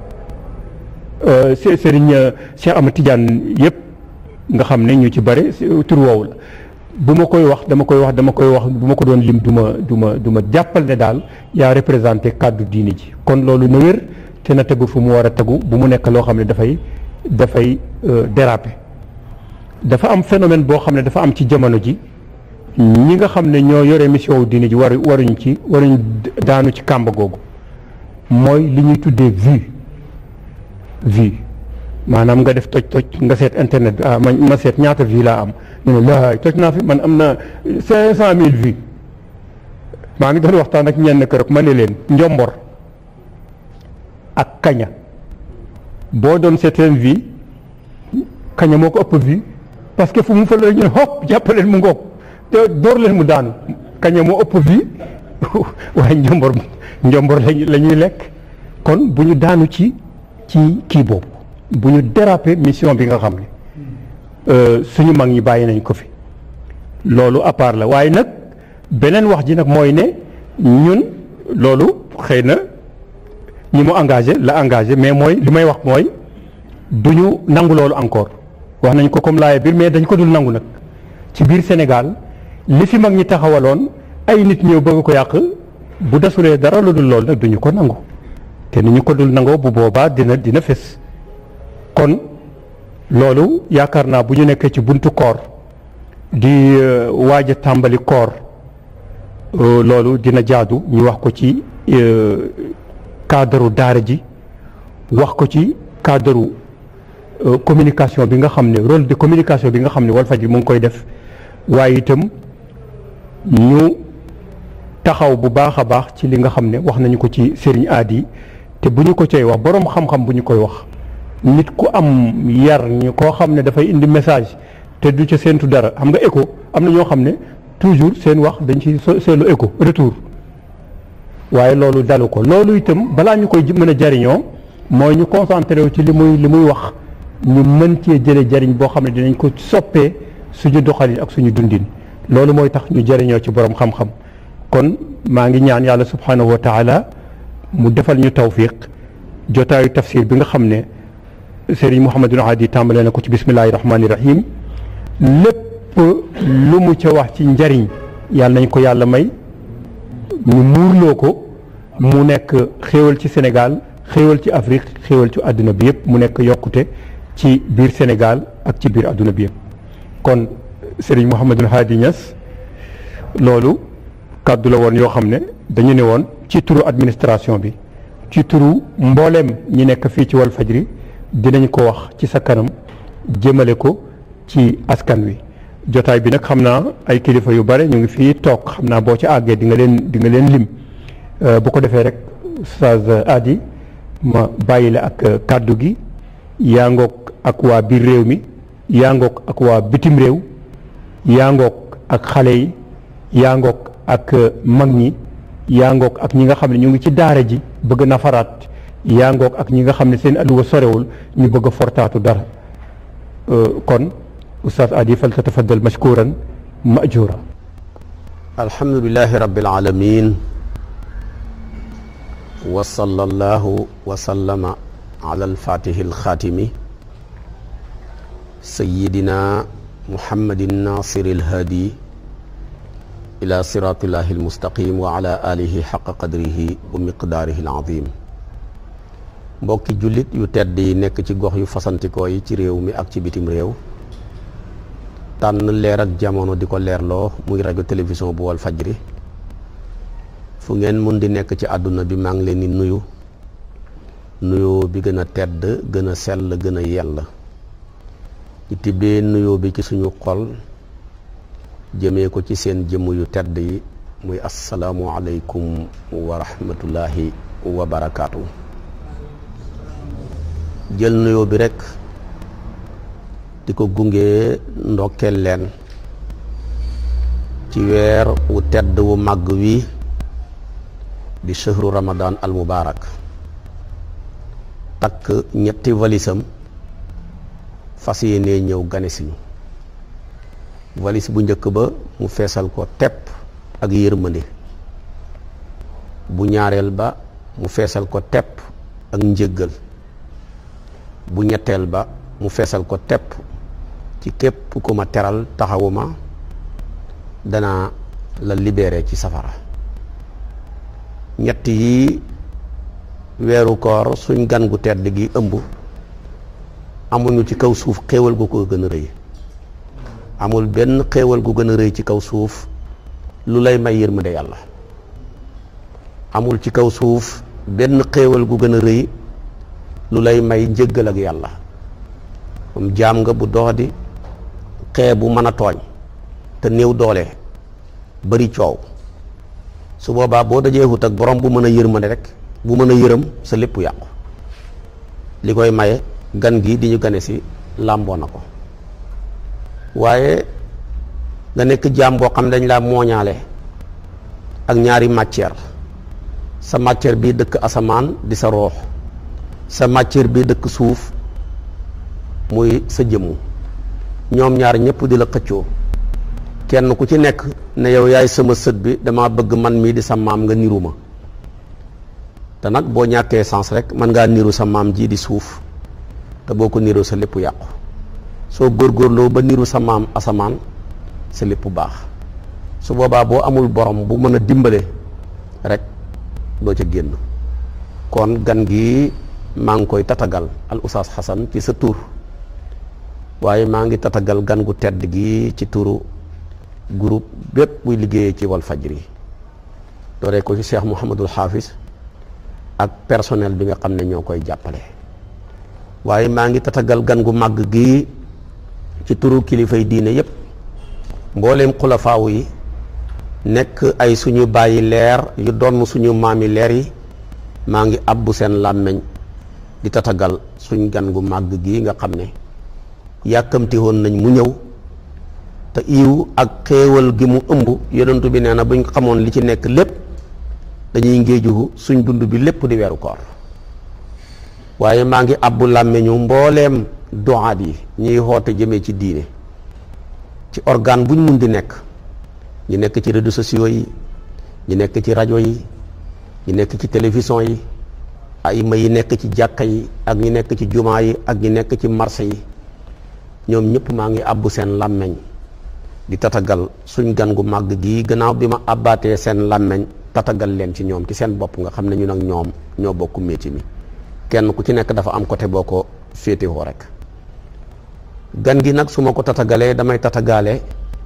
Speaker 1: Serigne Cheikh Ahmed Tidiane yëpp nga xam ne ñu ci bare tur woowu la bu ma koy wax dama koy wax dama koy wax bu ma ko doon lim du ma du ma du ma jàppal ne daal yaa représenté kàddu diini ji kon loolu na wér te na tegu fu mu war a tegu bu mu nekk loo xam ne dafay dafay déraper dafa am phénomène boo xam ne dafa am ci jamono ji ñi nga xam ne ñoo yore mission wu diini ji waru waruñ ci waruñ daanu ci kàmba googu mooy li ñuy tuddee vue vue maanaam nga def toj toj nga seet internet bi ah ma seet ñaata vue laa am ñu ne laay toj naa fi man am na cinq cent mille vues maa ngi doon waxtaan ak ñenn kër ma ne leen njombor ak kaña boo doon seet seen vue kaña moo ko ëpp vue parce que fu mu fa la ñu ne hop jàppaleen mu ngoog te door leen mu daanu kaña moo ëpp vue waaye njombor njombor la ñuy lekk kon bu ñu daanu ci ci kii boobu bu ñu déraper mission bi nga xam ne suñu mag ñi bàyyi nañ ko fi loolu à part la waaye nag beneen wax ji nag mooy ne ñun loolu xëy na ñi mu engagé la engagé mais mooy li may wax mooy du ñu nangu loolu encore wax nañ ko comme laaya biir mais dañ ko dul nangu nag ci biir Sénégal li fi mag ñi taxawaloon ay nit ñëw bëgg ko yàq bu desulee dara lu dul loolu nag duñu ko nangu te ni ñu ko dul nangoo bu boobaa dina dina fes kon loolu yaakaar naa bu ñu nekkee ci buntu koor di waaj a tàmbali koor loolu dina jaadu ñu wax ko ci cadre daara ji wax ko ci cadre communication bi nga xam ne rôle de communication bi nga xam ne Walfadjri mu ngi koy def waaye itam ñu taxaw bu baax a baax ci li nga xam ne wax nañu ko ci Serigne Adi te bu ñu ko cay wax boroom xam-xam bu ñu koy wax nit ku am yar ñi koo xam ne dafay indi message te du ca séentu dara xam nga écho am na ñoo xam ne toujours seen wax dañ ci seetlu écho retour waaye loolu dalu ko loolu itam balaa ñu koy mën a jariñoo mooy ñu concentré wu ci li muy li muy wax ñu mën cee jële jariñ boo xam ne dinañ ko soppee suñu doxalin ak suñu dundin loolu mooy tax ñu jariñoo ci borom xam-xam kon maa ngi ñaan yàlla subhanahu wa taala mu defal ñu tawfiq jotaayu tafsir bi nga xam ne Serigne Mouhamadou Hadi tàmbalee na ko ci bismillahi rahmaani rahim lépp lu mu ca wax ci njariñ yàlla nañ ko yàlla may ñu muurloo ko mu nekk xéewal ci Sénégal xéewal ci Afrique xéewal ci àdduna bi yëpp mu nekk yokkute ci biir Sénégal ak ci biir àdduna bi yëpp kon Serigne Mouhamadou Hadi Niass loolu kàddu la woon yoo xam ne dañu ne woon ci turu administration bi ci turu mbooleem ñi nekk fii ci Walfadjri dinañ ko wax ci sa kanam jëmale ko ci askan wi jotaay bi nag xam naa ay kilifa yu bare ñu ngi fii toog xam naa boo ci àggee di nga leen di nga leen lim bu ko defee rek Oustaz Adi ma bàyyi la ak kàddu gi yaa ngoog ak waa biir réew mi yaa ngoog ak waa bitim réew yaa ngoog ak xale yi yaa ngoog ak mag ñi yaa ngoog ak ñi nga xam ne ñu ngi ci daara ji bëgg nafaraat yaa ngoog ak ñi nga xam ne seen alluwa sorewul ñu bëgg a fortaatu dara kon Oustaz Adi fal tatafaddal mashkuran majuura
Speaker 3: alhamdulillahi rabbil alamin wa sallallahu wa sallama ala al-fatihi al-khatimi sayyidina muhammadin nasiril hadi ila siratillahi al-mustaqim wa ala alihi haqqa qadrihi wa miqdarihi al-azim. mbokki jullit yu tedd yi nekk ci gox yu fasantikoo yi ci réew mi ak ci bitim réew, tànn leer ak jamono di ko leerloo muy rajo télévision bu wal fajri. fu ngeen mun di nekk ci àdduna bi maa ngi leen di nuyu nuyoo bi gën a tedd gën a sell gën a yell, ci tibbee nuyoo bi ci suñu xol jëmee ko ci seen jëmm yu tedd yi muy asalaamu aleykum wa rahmatullahi wa barakaatu. jël nuyoo bi rekk di ko gunge ndokkeel leen ci weer wu tedd wu màgg wi di shahru ramadan al mubarak. takk ñetti valisam fas yéenee ñëw gane siñu. valise bu njëkk ba mu feesal ko tepp ak yërmande, bu ñaareel ba mu feesal ko tepp ak njëggal, bu ñetteel ba mu feesal ko tepp ci képp ku ma teral taxawuma danaa la libéré ci safara. ñett yi weeru koor suñ gan gu tedd gi ëmb amuñu ci kaw suuf xéewal gu ko gën a rëy. amul benn xéewal gu gën a rëy ci kaw suuf lu lay may yërmande yàlla. amul ci kaw suuf benn xéewal gu gën a rëy lu lay may njëggal ak yàlla. comme jaam nga bu doxadi xee bu mën a tooñ te néew doole bari coow, su boobaa boo dajee wut ak borom bu mën a yërmande rek bu mën a yërëm sa lépp yàqu. li koy maye gan gi di ñu gane si làmboo na ko. waaye nga nekk jaam boo xam dañ laa mooñaale ak ñaari matière, sa matière bii dëkk asamaan di sa roox, sa matière bii dëkk suuf muy sa jëmmu. ñoom ñaar ñëpp di la xëccoo, kenn ku ci nekk ne yow yaay sama sët bi, dama bëgg man mii di sa maam nga niru ma. te nag boo ñàkkee sens rek mën ngaa niru sa maam ji di suuf, te boo ko niru sa lépp yàqu. soo góorgóorloo ba niru sa maam asamaan sa lépp baax. su boobaa boo amul borom bu mën a dimbale rek doo ca génn. kon gan gi maa ngi koy tatagal al Oustaz Xasan ci sa tur, waaye maa ngi tatagal gan gu tedd gi ci turu groupe bépp buy liggéeyee ci wal fajri, dooree ko ci Cheikh Mouhamadul Hafiz ak personnel bi nga xam ne ñoo koy jàppale. waaye maa ngi tatagal gan gu màgg gi ci turu kilifay diine yépp, mbooleem xulafaawu yi nekk ay suñu bàyyi leer yu doon suñu maami leer yi. maa ngi abbu seen làmmeñ di tatagal suñ gan gu màgg gi nga xam ne yàkkamti woon nañ mu ñëw, te iw ak xéewal gi mu ëmb yonentu bi nee na buñ xamoon li ci nekk lépp dañuy ngéeju suñ dund bi lépp di weeru koor. waaye maa ngi abbu làmmeñu mbooleem doxaat yi ñuy xoote jëmee ci diine ci organe buñ mun di nekk, ñu nekk ci réseaux sociaux yi, ñu nekk ci rajo yi, ñu nekk ci télévision yi, ay ma yi nekk ci jàkka yi ak ñi nekk ci jumaa yi ak ñi nekk ci marché yi. ñoom ñëpp maa ngi abbu seen làmmeñ di tatagal suñ gan gu màgg gii, gannaaw bi ma abbaatee seen làmmeñ tatagal leen ci ñoom ci seen bopp nga xam ne ñun ak ñoom ñoo bokk métier mi. kenn ku ci nekk dafa am côté boo ko féetewoo rek. gan gi nag su ma ko tatagalee damay tatagaale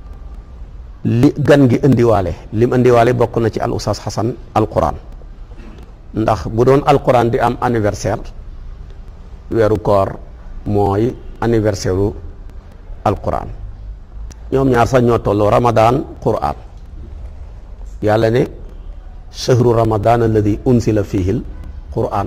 Speaker 3: li gan gi indiwaale. lim indiwaale bokk na ci al Oustaz Xasan alquran, ndax bu doon alquran di am anniversaire, weeru koor mooy anniversaire u alquran. ñoom ñaar sax ñoo tolloo ramadan quran. yàlla ne shahru ramadan alladi unsila fihi al quran.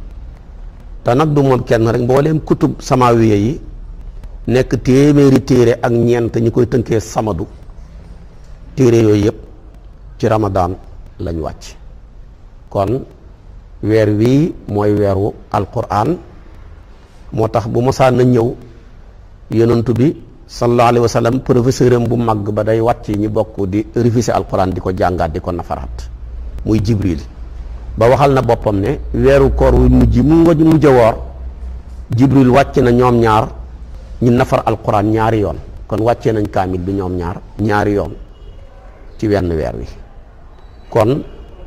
Speaker 3: te nag du moom kenn rek, mbooleem kutub samawiya yi nekk téeméeri téere ak ñeent ñi koy tënkee samadu, téere yooyu yëpp ci ramadan lañ wàcc. kon weer wii mooy weeru alquran. moo tax bu mosaan na ñëw yonantu bi sallallahu alayhi wa sallam professeur am bu mag ba day wàcc ñi bokk di réviser alquran di ko jàngaat di ko nafaraat muy Jibril ba waxal na boppam ne weeru koor wu mujj mu mujj woor Jibril wàcc na ñoom ñaar ñu nafar alquran ñaari yoon kon wàccee nañ kaamil bi ñoom ñaar ñaari yoon ci wenn weer wi kon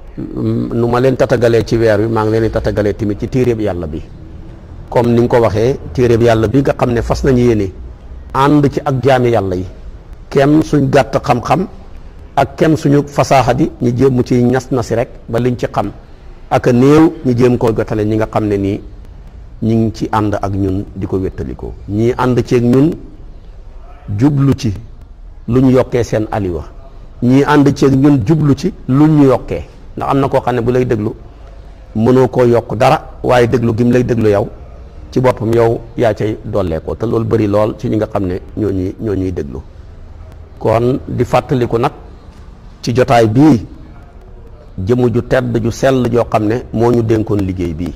Speaker 3: nu ma leen tatagalee ci weer wi maa ngi leen di tatagalee tamit ci téeréb yàlla bi comme ni nga ko waxee téeréb yàlla bi nga xam ne fas nañu yéene ànd ci ak jaami yàlla yi kem suñ gàtt xam-xam ak kem suñu fasaaxa di ñu jéem mu ci ñas nasi rek ba liñ ci xam ak a néew ñu jéem koo jotale ñi nga xam ne nii ñi ngi ci ànd ak ñun di ko wéttalikoo ñii ànd ceeg ñun jublu ci lu ñu yokkee seen aliwa ñii ànd ceeg ñun jublu ci lu ñu yokkee ndax am na koo xam ne bu lay déglu mënoo koo yokk dara waaye déglu gi mu lay déglu yow ci boppam yow yaa cay dollee ko te loolu bëri lool ci ñi nga xam ne ñoo ñuy ñoo ñuy déglu kon di fàttaliku nag ci jotaay bii jëmm ju tedd ju sell joo xam ne moo ñu dénkoon liggéey bii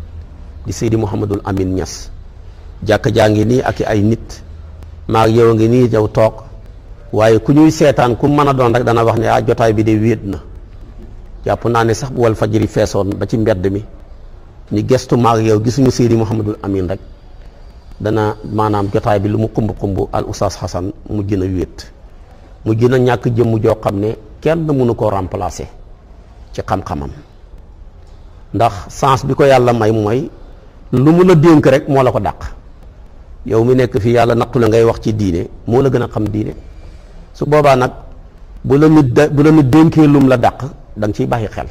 Speaker 3: di Seydi Mouhamadul Amin Niass jàkka jaa ngi nii ak i ay nit maa ngi yow a ngi nii jaw toog waaye ku ñuy seetaan ku mën a doon rek dana wax ne ah jotaay bi de wéet na jàpp naa ne sax bu wal fajiri feesoon ba ci mbedd mi ñu gestu maag yow gisuñu Seydi Mouhamadul Amin rek dana maanaam jotaay bi lu mu xumb xumb al Oustaz Hassan mu gën a wéet mu gën a ñàkk jëmm joo xam ne kenn mënu koo remplacer ci xam-xamam ndax sens bi ko yàlla may mooy lu mu la dénk rek moo la ko dàq yow mi nekk fii yàlla nattu la ngay wax ci diine moo la gën a xam diine su boobaa nag bu la nit da bu la nit dénkee lum la dàq da nga ciy bàyyi xel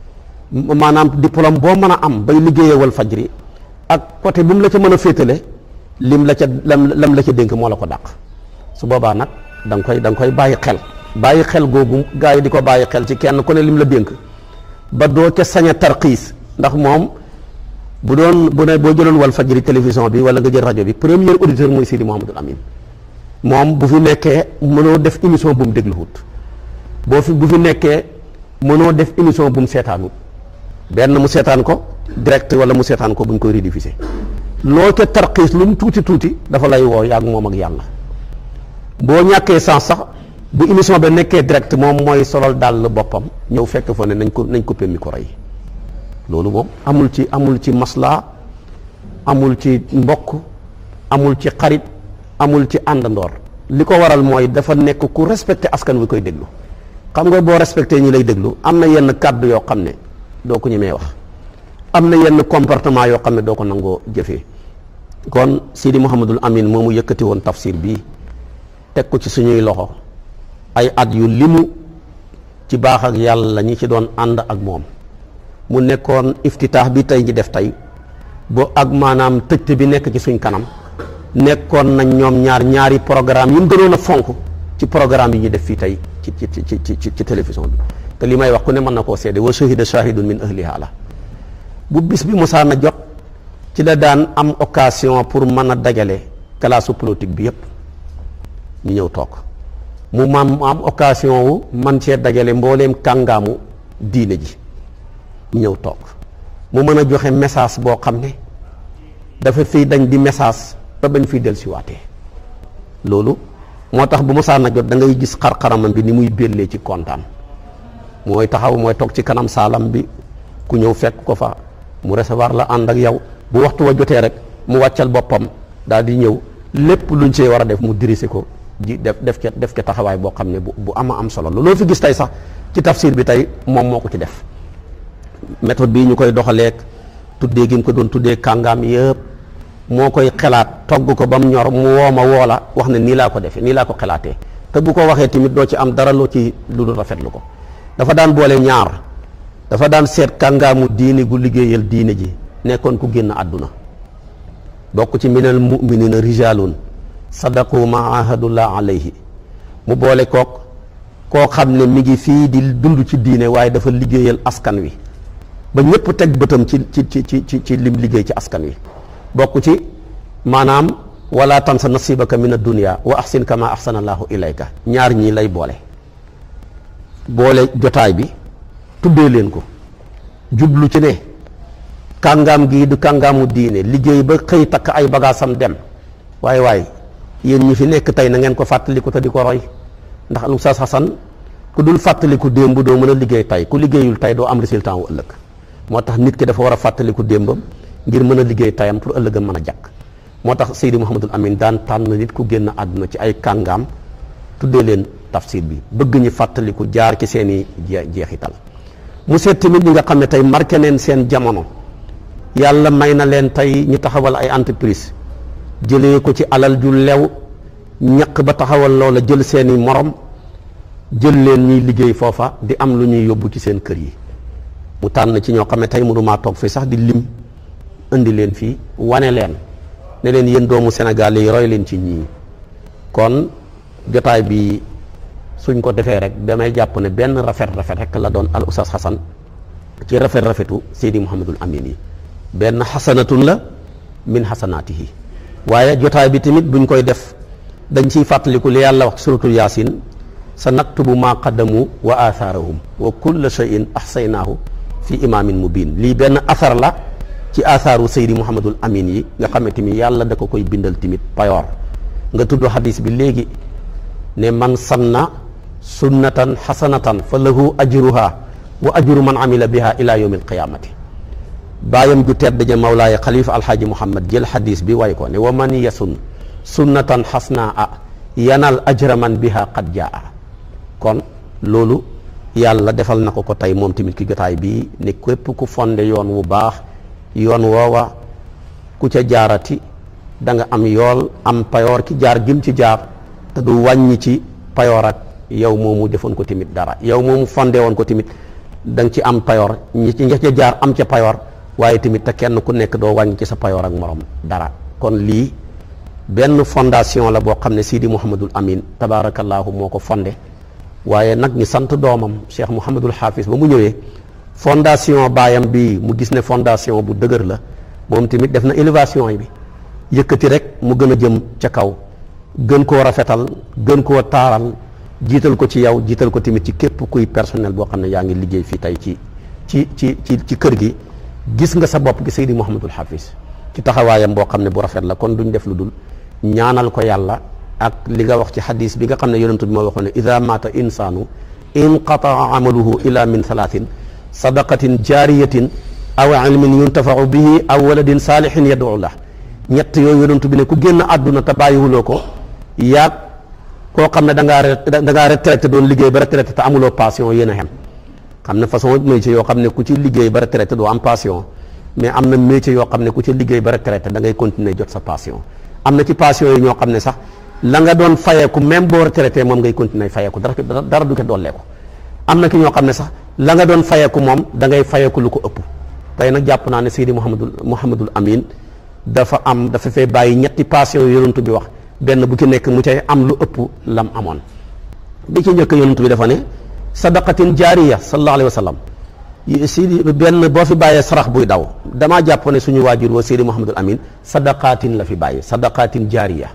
Speaker 3: maanaam diplôme boo mën a am bay liggéeyee wal fajri ak côté bu mu la ca mën a féetale lim la ca lam lam la ca dénk moo la ko dàq su boobaa nag da nga koy da nga koy bàyyi xel bàyyi xel googu gars yi di ko bàyyi xel ci kenn ku ne lim la dénk ba doo ca sañ a tarxiis ndax moom bu doon bu ne boo jëloon wal fajri télévision bi wala nga jël rajo bi premier auditeur mooy Seydi Mouhamadul Amin moom bu fi nekkee mënoo def émission bu mu dégluwut boo fi bu fi nekkee mënoo def émission bu mu seetaanut benn mu seetaan ko direct wala mu seetaan ko bu ñu koy rediffuser loo ca tarxiis lu mu tuuti tuuti dafa lay woo yaag moom ak yàlla boo ñàkkee sens sax bu émission ba nekkee direct moom mooy solal dàll boppam ñëw fekk fa ne nañ ko nañ coupé micro yi loolu moom amul ci amul ci maslaa amul ci mbokk amul ci xarit amul ci àndandoor li ko waral mooy dafa nekk ku respecté askan wi koy déglu xam nga boo respecté ñi lay déglu am na yenn kàddu yoo xam ne doo ko ñemee wax am na yenn comportement yoo xam ne doo ko nangoo jëfee kon Seydi Mouhamadul Amin moomu yëkkati woon tafsir bii teg ko ci suñuy loxo ay at yu limu ci baax ak yàlla ñi ci doon ànd ak moom mu nekkoon iftitaax bi tey ñi def tey bo ak maanaam tëjte bi nekk ci suñ kanam nekkoon nañ ñoom ñaar ñaari programme yu mu gënoon a fonk ci programme yi ñu def fii tey ci ci ci ci ci télévision bi te li may wax ku ne mën na koo seede wa shahida shahidun min ahliha la bu bis bi mosaan a jot ci la daan am occasion pour mën a dajale classe politique bi yépp ñu ñëw toog mu maam mu am occasion wu man cee dajale mbooleem kàngaamu diine ji ñëw toog mu mën a joxe message boo xam ne dafa fiy dañ di message ba bañ fiy del si waatee loolu moo tax bu mosaan a jot da ngay gis xar-xaramam bi ni muy bellee ci kontaan mooy taxaw mooy toog ci kanam saalam bi ku ñëw fekk ko fa mu recevoir la ànd ak yow bu waxtu wa jotee rek mu wàccal boppam daal di ñëw lépp luñ see war a def mu dirise ko ji def def ca def ca taxawaay boo xam ne bu bu ama am solo la loolu fi gis tey sax ci tafsir bi tey moom moo ko ci def méthode bii ñu koy doxaleeg tuddee gi mu ko doon tuddee kàngaam yëpp moo koy xelaat togg ko ba mu ñor mu wooma woola wax ne nii laa ko defee nii laa ko xelaatee te bu ko waxee tamit doo ci am dara loo ci lu dul rafetlu ko dafa daan boole ñaar dafa daan seet kàngaamu diine gu liggéeyal diine ji nekkoon ku génn àdduna bokk ci minal mu'minina rijalun sadaqu ma ahadullah alayhi mu boole kook koo xam ne mi ngi fii di dund ci diine waaye dafa liggéeyal askan wi ba ñëpp teg bëtam ci ci ci ci ci lim liggéey ci askan wi bokk ci maanaam wala tansa nasibaka min ad-dunya wa ahsin kama ahsana allahu ilayka ñaar ñii lay boole boole jotaay bi tuddee leen ko jublu ci ne kàngaam gii du kàngaamu diine liggéey ba xëy takk ay bagaasam dem waaye waaye yéen ñi fi nekk tey na ngeen ko fàttaliku te di ko roy ndax al Oustaz Assane ku dul fàttaliku démb doo mën a liggéey tey ku liggéeyul tey doo am résultat wu ëllëg moo tax nit ki dafa war a fàttaliku démbam ngir mën a liggéey tayam pour ëllëgam mën a jàkk moo tax Seydi Mouhamadul Amin daan tànn nit ku génn àdduna ci ay kàngaam tuddee leen tafsir bi bëgg ñu fàttaliku jaar ci seen i jeexital mu seet tamit ñi nga xam ne tey marqué neen seen jamono yàlla may na leen tey ñu taxawal ay entreprise jëlee ko ci alal ju lew ñaq ba taxawal loola jël seeni morom jël leen ñuy liggéey foofa di am lu ñuy yóbbu ci seen kër yi mu tànn ci ñoo xam ne tey mënumaa toog fi sax di lim indi leen fii wane leen ne leen yéen doomu Sénégal yi roy leen ci ñii kon jotaay bi suñ ko defee rek damay jàpp ne benn rafet rafet rek la doon al Oustaz Assane ci rafet rafetu Seydi Mouhamadul Amin yi benn xasanatun la min xasanaatihi waaye jotaay bi tamit buñ koy def dañ ciy fàttaliku li yàlla wax suratul yaasin sa naktubu maa qaddamu wa athaarahum wa kulla shay'in ahsaynaahu fi imaamin mubin lii benn athar la ci athaaru Seydi Mouhamadul Amin yi nga xam ne tamit yàlla da ko koy bindal tamit payoor nga tudd xadis bi léegi ne man sanna sunnatan xasanatan fa lahu ajruha wa ajru man amila biha ila yawmi alqiyamati baayam ju tedd ja mawlaaya xalifa alxaaji Muhammad jël xadis bi way ko ne wa man yasun sunnatan xasnaa yanal ajra man biha qad jaa kon loolu yàlla defal na ko ko tey moom tamit ki jotaay bi ne képp ku fonde yoon wu baax yoon woowa ku ca jaarati da nga am yool am payoor ki jaar gim ci jaar te du wàññi ci payoor ak yow moomu defoon ko tamit dara yow moomu fonde woon ko tamit da nga ci am payoor ñi ci ña ca jaar am ca payoor waaye tamit te kenn ku nekk doo wàññi ci sa payoor ak morom dara kon lii benn fondation la boo xam ne Sidi Mouhamadul Amin tabaarakallaahu moo ko fondé waaye nag ñu sant doomam Cheikh Mouhamadul Hafiz ba mu ñëwee fondation baayam bi mu gis ne fondation bu dëgër la moom tamit def na élévation bi yëkkati rek mu gën a jëm ca kaw gën koo rafetal gën koo taaral jiital ko ci yow jiital ko tamit ci képp kuy personnel boo xam ne yaa ngi liggéey fii tey ci ci ci ci ci kër gi gis nga sa bopp gi Seydi Mouhamadul Hafiz ci taxawaayam boo xam ne bu rafet la kon duñ def lu dul ñaanal ko yàlla ak li nga wax ci xadis bi nga xam ne yonentu bi moo waxoon ne ida mata insaanu inqataa amaluhu ila min thalathin sadaqatin jaariyatin aw ilmin yuntafau bihi aw waladin saalihin yad'u lah ñett yooyu yonentu bi ne ku génn àdduna te bàyyiwuloo ko yaag koo xam ne da ngaa da ngaa retraité doon liggéey ba retraité te amuloo passion yéen a xem xam ne façon métier yoo xam ne ku ci liggéey ba retraité doo am passion mais am na métier yoo xam ne ku ci liggéey ba retraité da ngay continuer jot sa passion am na ci passion yi ñoo xam ne sax la nga doon fayeeku même boo retraité moom ngay continuer fayeeku dara dara du ko dolleeku am na ki ñoo xam ne sax la nga doon fayeeku moom da ngay fayeeku lu ko ëpp tey nag jàpp naa ne Seydi Mouhamadul Mouhamadul Amin dafa am dafa fay bàyyi ñetti passion yu yonent bi wax benn bu ci nekk mu cay am lu ëpp lam amoon bi ci njëkk yonent bi dafa ne sadaqatin jaariya sallallahu alayhi wa sallam si benn boo fi bàyyee sarax buy daw damaa jàpp ne suñu waajur wa Seydi Mouhamadul Amin sadaqatin la fi bàyyi sadaqatin jaariya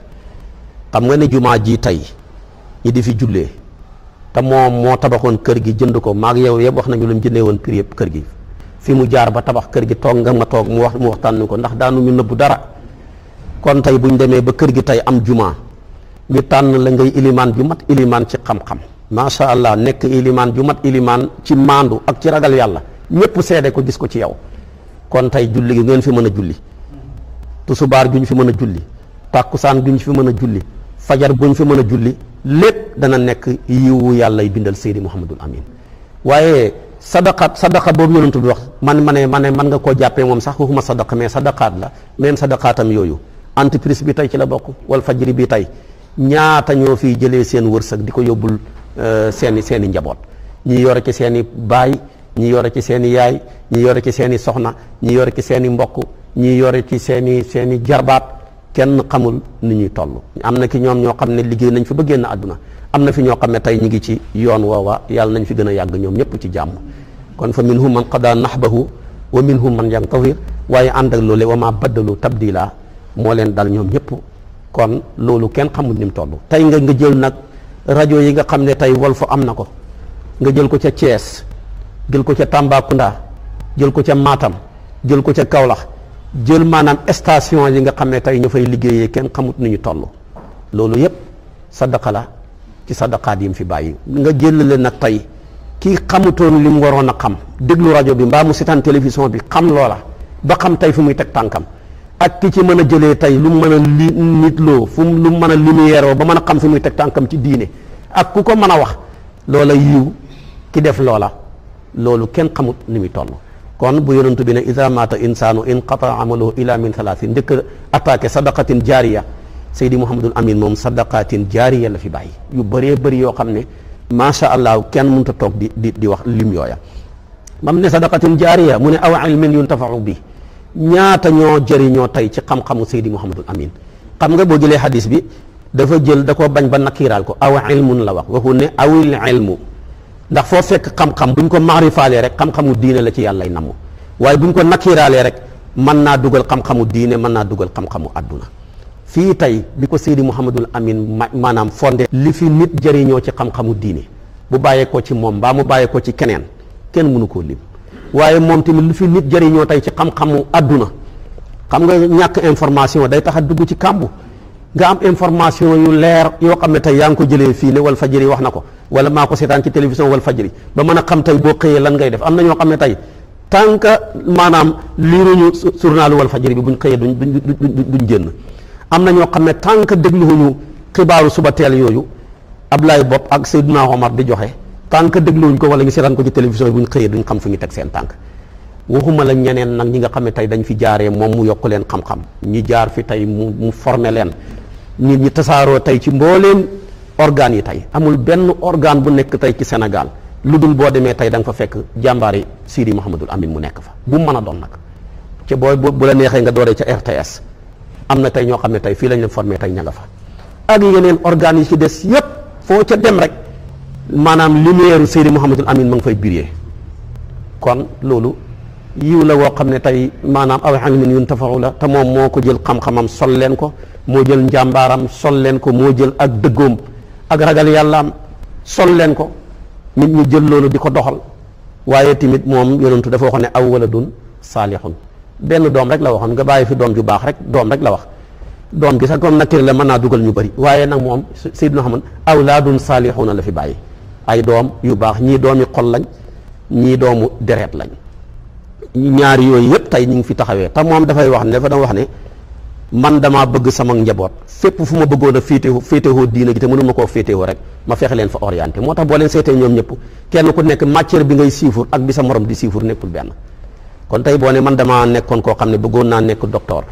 Speaker 3: xam nga ne jumaa ji tey ñi di fi jullee te moom moo tabaxoon kër gi jënd ko maag yow yëpp wax nañu lu mu jëndee woon prix yëpp kër gi fi mu jaar ba tabax kër gi toog nga ma toog mu wax mu waxtaan ko ndax daanu ñu nëbbu dara kon tey bu ñu demee ba kër gi tey am jumaa ñu tànn la ngay ilimaan ju mat ilimaan ci xam-xam macha allah nekk ilimaan ju mat ilimaan ci maandu ak ci ragal yàlla ñëpp seede ko gis ko ci yow kon tey julli gi ngeen fi mën a julli tusubaar juñ fi mën a julli tàkkusaan juñ fi mën a julli fajar buñ fi mën a julli lépp dana nekk yiwu yàlla y bindal Seydi Mouhamadul Amin waaye sadaqaat sadaqa boobu yonent bi wax man ma ne ma ne man nga koo jàppee moom sax waxuma sadaqa mais sadaqaat la même sadaqaatam yooyu entreprise bi tey ci la bokk wal fajri bi tey ñaata ñoo fiy jëlee seen wërsëg di ko yóbbul seeni seeni njaboot ñi yore ci seeni baay ñi yore ci seeni yaay ñi yore ci seeni soxna ñi yore ci seeni mbokk ñi yore ci seeni seeni jarbaat kenn xamul ni ñuy toll am na ki ñoom ñoo xam ne liggéey nañ fi ba génn àdduna am na fi ñoo xam ne tey ñu ngi ci yoon woowa yàlla nañ fi gën a yàgg ñoom ñëpp ci jàmm kon fa minhum man qada nahbahu wa minhum man yantazir waaye ànd ak loolu wa ma baddalu tabdila moo leen dal ñoom ñëpp kon loolu kenn xamul ni mu toll tey nga nga jël nag rajo yi nga xam ne tey Walf am na ko nga jël ko ca Thiès jël ko ca Tambacounda jël ko ca Matam jël ko ca Kaolack jël maanaam station yi nga xam ne tey ñu fay liggéeyee kenn xamut ni ñu toll loolu yëpp sadaqa la ci sadaqaat yi mu fi bàyyi. nga jëlale nag tey kii xamutoon li mu waroon a xam déglu rajo bi mbaa mu seetaan télévision bi xam loola ba xam tey fu muy teg tànkam ak ki ci mën a jëlee tey lu mu mën a li nit loo fu lu mu mën a lumière ba mën a xam fu muy teg tànkam ci diine ak ku ko mën a wax loola yiw ki def loola loolu kenn xamut ni muy toll. kon bu yonentu bi ne ida mata insanu inqata amaluhu ila min thalathin njëkk a attaqué sadaqatin jaariya Seydi Mouhamadul Amin moom sadaqatin jaariya la fi bàyyi yu bëree bëri yoo xam ne macha allah kenn mënut a toog di di di wax lim yooya. mam ne sadaqatin jaariya mu ne aw ilmin yuntafau bi ñaata ñoo jëriñoo tey ci xam-xamu Seydi Mouhamadul Amin. xam nga boo jëlee hadis bi dafa jël da koo bañ ba nakiiraal ko aw ilmun la wax waxu ne awil ilmu ndax foo fekk xam-xam buñ ko maarifaalee rek xam-xamu diine la ci yàllay namm waaye buñ ko nakiiraalee rek mën naa dugal xam-xamu diine mën naa dugal xam-xamu adduna. fii tey bi ko Seydi Mouhamadul Amin maanaam fondé li fi nit jëriñoo ci xam-xamu diine bu bàyyeekoo ci moom mbaa mu bàyyeekoo ci keneen kenn mënu koo lim waaye moom tamit li fi nit jëriñoo tey ci xam-xamu adduna xam nga ñàkk information day tax a dugg ci kàmbu nga am information yu leer yoo xam ne tey yaa ngi ko jëlee fii ne wal fajiri wax na ko wala maa ko seetaan ci télévision wal fajiri ba mën a xam tey boo xëyee lan ngay def am na ñoo xam ne tey tant que maanaam liiruñu journalu wal fajiri bi buñ xëyee duñ duñ duñ génn am na ñoo xam ne tant que dégluwuñu xibaaru suba teel yooyu Ablaye Bopp ak Seydina Omar di joxe tant que dégluwuñ ko wala ñu seetaan ko ci télévision yi buñ xëyee duñ xam fu ñu teg seen tànk waxuma la ñeneen nag ñi nga xam ne tey dañ fi jaaree moom mu yokk leen xam-xam ñi jaar fi tey mu mu formé leen nit ñi tasaaroo tey ci mbooleem organes yi tey amul benn organe bu nekk tey ci Sénégal lu dul boo demee tey da nga fa fekk jàmbaari Seydi Mouhamadul Amin mu nekk fa bu mu mën a doon nag ca booy bu la neexee nga dooree ca R T S am na tey ñoo xam ne tey fii lañ leen formé tey ña nga fa ak yeneen organes yi ci des yépp foo ca dem rek maanaam lumière Seydi Mouhamadul Amin ma ngi fay biree kon loolu yiw la woo xam ne tey maanaam aw ilmin yuntafa'u la te moom moo ko jël xam-xamam sol leen ko moo jël njàmbaaram sol leen ko moo jël ak dëggoom ak ragal yàllaam sol leen ko nit ñi jël loolu di ko doxal waaye tamit moom yonentu dafa waxoon ne aw waladun saalihun benn doom rek la waxoon nga bàyyi fi doom ju baax rek doom rek la wax doom gi sax comme nakir la mën naa dugal ñu bëri waaye nag moom Seydina Muhammad awlaadun saalihuna la fi bàyyi ay doom yu baax ñii doomi xol lañ ñii doomu deret lañ ñaari yooyu yëpp tey ñu ngi fi taxawee te moom dafay wax ne dafa doon wax ne man damaa bëgg sama njaboot fépp fu ma bëggoon a féetewoo féetewoo diina gi te mënu ma koo féetewoo rek ma fexe leen fa orienté moo tax boo leen seetee ñoom ñëpp kenn ku nekk matière bi ngay siifur ak bi sa morom di siifur nekkul benn kon tey boo ne man damaa nekkoon koo xam ne bëggoon naa nekk docteur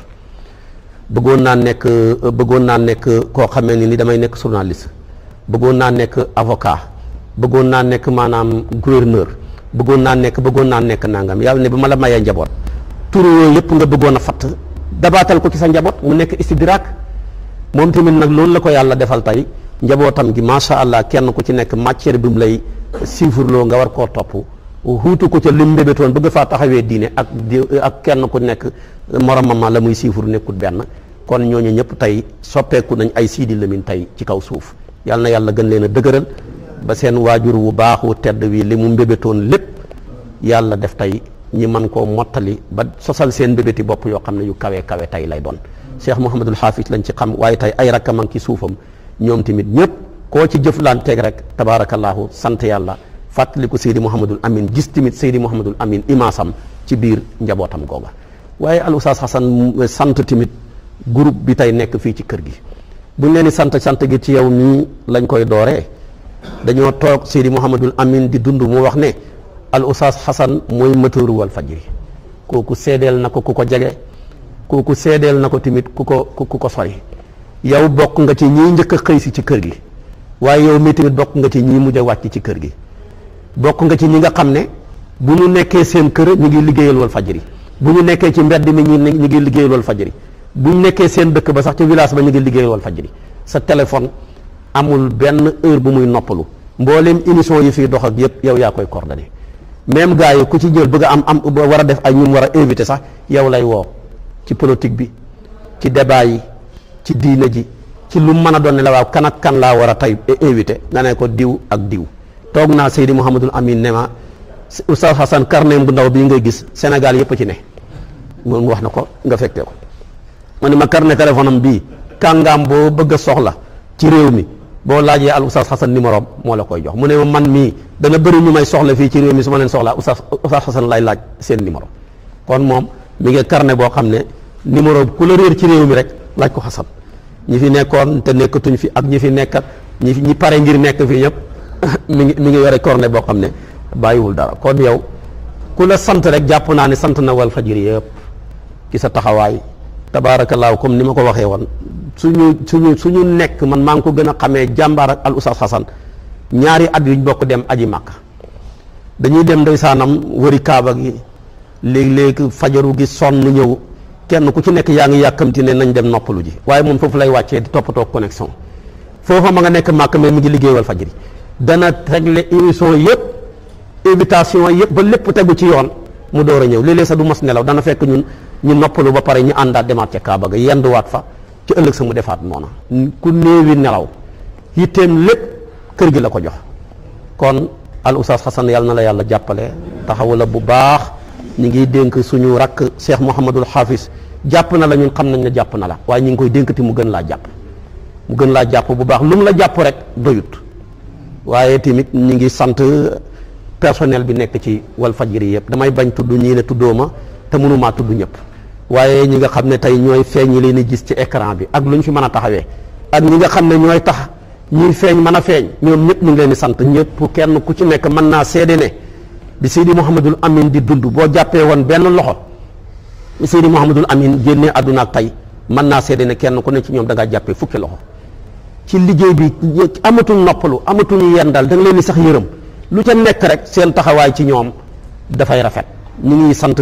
Speaker 3: bëggoon naa nekk bëggoon naa nekk koo xamee ni ni damay nekk journaliste bëggoon naa nekk avocat bëggoon naa nekk maanaam gouverneur bëggoon naa nekk bëggoon naa nekk nangam yàlla ne ba ma la mayee njaboot tur yooyu yëpp nga bëggoon a fatt dabaatal ko ci sa njaboot mu nekk istidraak moom tamit nag loolu la ko yàlla defal tey njabootam gi macha allah kenn ku ci nekk matière bi mu lay siifurloo nga war koo topp huutu ko ca lim mbébétoon bëgg faa taxawee diine ak ak kenn ku nekk moromam la muy siifur nekkul benn kon ñooñu ñëpp tey soppeeku nañ ay Siidi Lamin tey ci kaw suuf yàlla na yàlla gën leen a dëgëral ba seen waajur wu baax wu tedd wi li mu mbébétoon lépp yàlla def tey ñi mën koo mottali ba sosal seen mbébéti bopp yoo xam ne yu kawe kawe tey lay doon Cheikh Mouhamadul Hafiz lañ ci xam waaye tey ay rakkam ci suufam ñoom tamit ñëpp koo ci jëflanteeg rek tabaarakallaahu sant yàlla fàttali ko Seydi Mouhamadul Amin gis tamit Seydi Mouhamadul Amin imaasam ci biir njabootam googa waaye al Oustaz Hasan sant tamit groupe bi tey nekk fii ci kër gi buñ leen di sant sant gi ci yow mii lañ koy dooree dañoo toog Seydi Mouhamadul Amin di dund mu wax ne al Oustaz Hasan mooy mëtëru wal fajri kooku seedeel na ko ku ko jege kooku seedeel na ko tamit ku ko ku ko sori yow bokk nga ci ñiy njëkk a xëy si ci kër gi waaye yow mii tamit bokk nga ci ñiy mujj a wàcc ci kër gi bokk nga ci ñi nga xam ne bu ñu nekkee seen kër ñu ngi liggéeyal wal fajri bu ñu nekkee ci mbedd mi ñu ñu ngi liggéeyal wal fajri bu ñu nekkee seen dëkk ba sax ci village ba ñu ngi liggéeyal wal fajri sa téléphone amul benn heure bu muy noppalu mbooleem émission yi fiy dox ak yëpp yow yaa koy coordonné même gars yi ku ci jël bëgg a am am war a def ay ñum war a invité sax yow lay woo ci politique bi ci débat yi ci diine ji ci lu mën a doon ne la waaw kan ak kan laa war a tey invité nga ne ko diw ak diw toog naa Seydi Mouhamadul Amin ne ma Oustaz Hasan carnet bu ndaw bii ngay gis Sénégal yëpp ci ne mu wax na ko nga fekkee ko ma ne ma carnet téléphone am bii kàngaam boo bëgg a soxla ci réew mi boo laajee al oustaz Xasan numéro moo la koy jox mu ne ma man mii dana bëri ñu may soxla fii ci réew mi su ma leen soxlaa oustaz oustaz Xasan lay laaj seen numéro kon moom mi ngi carnet boo xam ne numéro ku la réer ci réew mi rek laaj ko Xasan ñi fi nekkoon te nekkatuñ fi ak ñi fi nekkat ñi fi ñi pare ngir nekk fii ñëpp mi ngi mi ngi yore carnet boo xam ne bàyyiwul dara kon yow ku la sant rek jàpp naa ne sant na Walfadjri yëpp ci sa taxawaay tabaarakallaahu comme ni ma ko waxee woon suñu suñu suñu nekk man maa ngi ko gën a xamee jàmbaar ak al oustaz Xasan ñaari at yuñ bokk dem aji Makka dañuy dem ndeysaanam wëri kaaba gi léegi-léegi fajaru gi sonn ñëw kenn ku ci nekk yaa ngi yàkkamti ne nañ dem noppalu ji waaye moom foofu lay wàccee di toppatoo connexion foofa ma nga nekk Makka mais mi ngi liggéey Walfadjri dana régler émission yëpp invitation yëpp ba lépp tegu ci yoon mu door a ñëw léeg-léeg sax du mos nelaw dana fekk ñun ñu noppalu ba pare ñu àndaat demaat ca kaaba ga yenduwaat fa ci ëllëg sa mu defaat noona ku néewi nelaw yitteem lépp kër gi la ko jox kon al oustaz Xasan yàlla na la yàlla jàppale taxawu la bu baax ñi ngi dénk suñu rakk Cheikh Mouhamadul Hafiz jàpp na la ñun xam nañ ne jàpp na la waaye ñu ngi koy dénkati mu gën laa jàpp mu gën laa jàpp bu baax lu mu la jàpp rek doyut waaye tamit ñi ngi sant personnel bi nekk ci Walfadjri yëpp damay bañ tudd ñii ne tuddoo ma te mënumaa tudd ñëpp waaye ñi nga xam ne tey ñooy feeñ ñi leen di gis ci écran bi ak lu ñu fi mën a taxawee ak ñi nga xam ne ñooy tax ñuy feeñ mën a feeñ ñoom ñëpp ñu ngi leen di sant ñëpp kenn ku ci nekk mën naa seede ne bi Seydi Mouhamadul Amin di dund boo jàppee woon benn loxo bi Seydi Mouhamadul Amin génnee àdduna ak tey mën naa seede ne kenn ku ne ci ñoom da ngaa jàppee fukki loxo ci liggéey bi amatul noppalu amatuñu yendal da nga leen di sax yërëm lu ca nekk rek seen taxawaay ci ñoom dafay rafet ñu ngi sant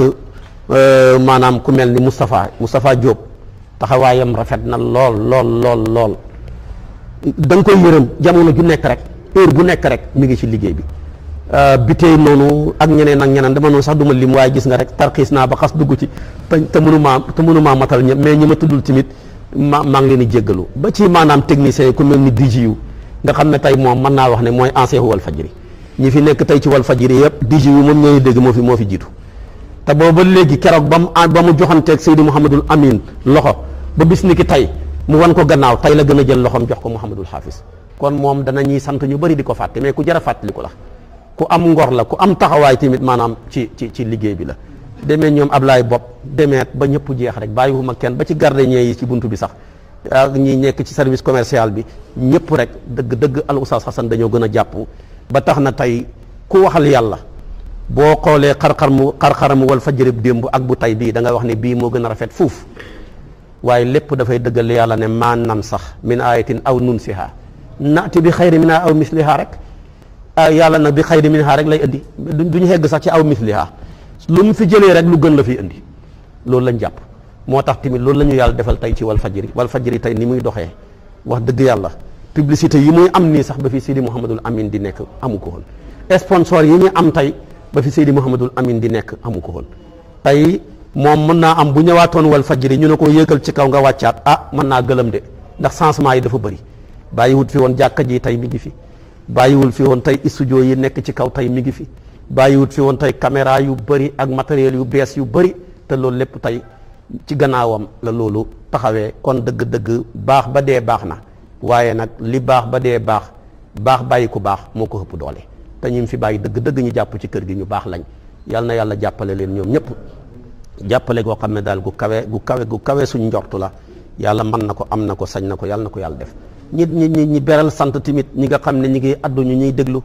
Speaker 3: maanaam ku mel ni Moustapha Moustapha Diop taxawaayam rafet na lool lool lool lool da nga koy yërëm jamono ju nekk rek heure bu nekk rek mi ngi ci liggéey bi bi tey noonu ak ñeneen ak ñeneen dama noonu sax duma lim waaye gis nga rek tarxiis naa ba xas dugg ci te mënumaa te mënumaa matal ñëpp mais ñi ma tuddul tamit ma maa ngi leen di jéggalu ba ci maanaam technicien yi ku mel ni D J U nga xam ne tey moom mën naa wax ne mooy ancien Walfadjri ñi fi nekk tey ci Walfadjri yëpp D J U moom ñooy dégg moo fi moo fi jiitu te booba léegi keroog ba mu ba mu joxanteeg Seydi Mouhamadul Amin loxo ba bis ni ki tey mu wan ko gannaaw tey la gën a jël loxoom jox ko Mouhamadul Hafiz kon moom dana ñuy sant ñu bëri di ko fàtte mais ku jar a fàttaliku la ku am ngor la ku am taxawaay tamit maanaam ci ci ci liggéey bi la demee ñoom Ablaye Bopp demeet ba ñëpp jeex rek bàyyiwuma kenn ba ci gardien yi ci buntu bi sax ak ñi nekk ci service commercial bi ñëpp rek dëgg dëgg al oustaz Xasan dañoo gën a jàpp ba tax na tey ku waxal yàlla boo xoolee xar-xar mu xar-xaramu Walfadjri démb ak bu tay bii da nga wax ne bii moo gën a rafet fuuf waaye lépp dafay dëggal yàlla ne maa nan sax min ayatin aw nunsiha naati bi xayri minha aw misliha rek yàlla nag bi xayri minha rek lay indi duñu hegg sax ci aw misliha lu mu fi jëlee rek lu gën la fi indi loolu lañ jàpp moo tax tamit loolu la ñu yàlla defal tey ci Walfadjri Walfadjri tey ni muy doxee wax dëgg yàlla publicité yi muy am nii sax ba fi Seydi Mouhamadul Amin di nekk amu ko woon sponsor yi ñu am tey ba fi Seydi Mouhamadul Amin di nekk amu ko woon tey moom mën naa am bu ñëwaatoon Walfadjri ñu ne ko yéegal ci kaw nga wàccaat ah mën naa gëlëm de ndax changement yi dafa bëri bàyyiwut fi woon jàkka ji tey mi ngi fi bàyyiwul fi woon tey studio yi nekk ci kaw tey mi ngi fi bàyyiwut fi woon tey caméra yu bëri ak matériel yu bees yu bëri te loolu lépp tey ci gannaawam la loolu taxawee kon dëgg-dëgg baax ba dee baax na waaye nag li baax ba dee baax baax bàyyi ku baax moo ko ëpp doole te ñi fi bàyyi dëgg-dëgg ñu jàpp ci kër gi ñu baax lañ yal na yàlla jàppale leen ñoom ñëpp jàppale goo xam ne daal gu kawe gu kawe gu kawe suñ njortu la yàlla mën na ko am na ko sañ na ko yàlla na ko yàlla def ñi ñi ñi beral sant tamit ñi nga xam ne ñi ngi addu ñu ñuy déglu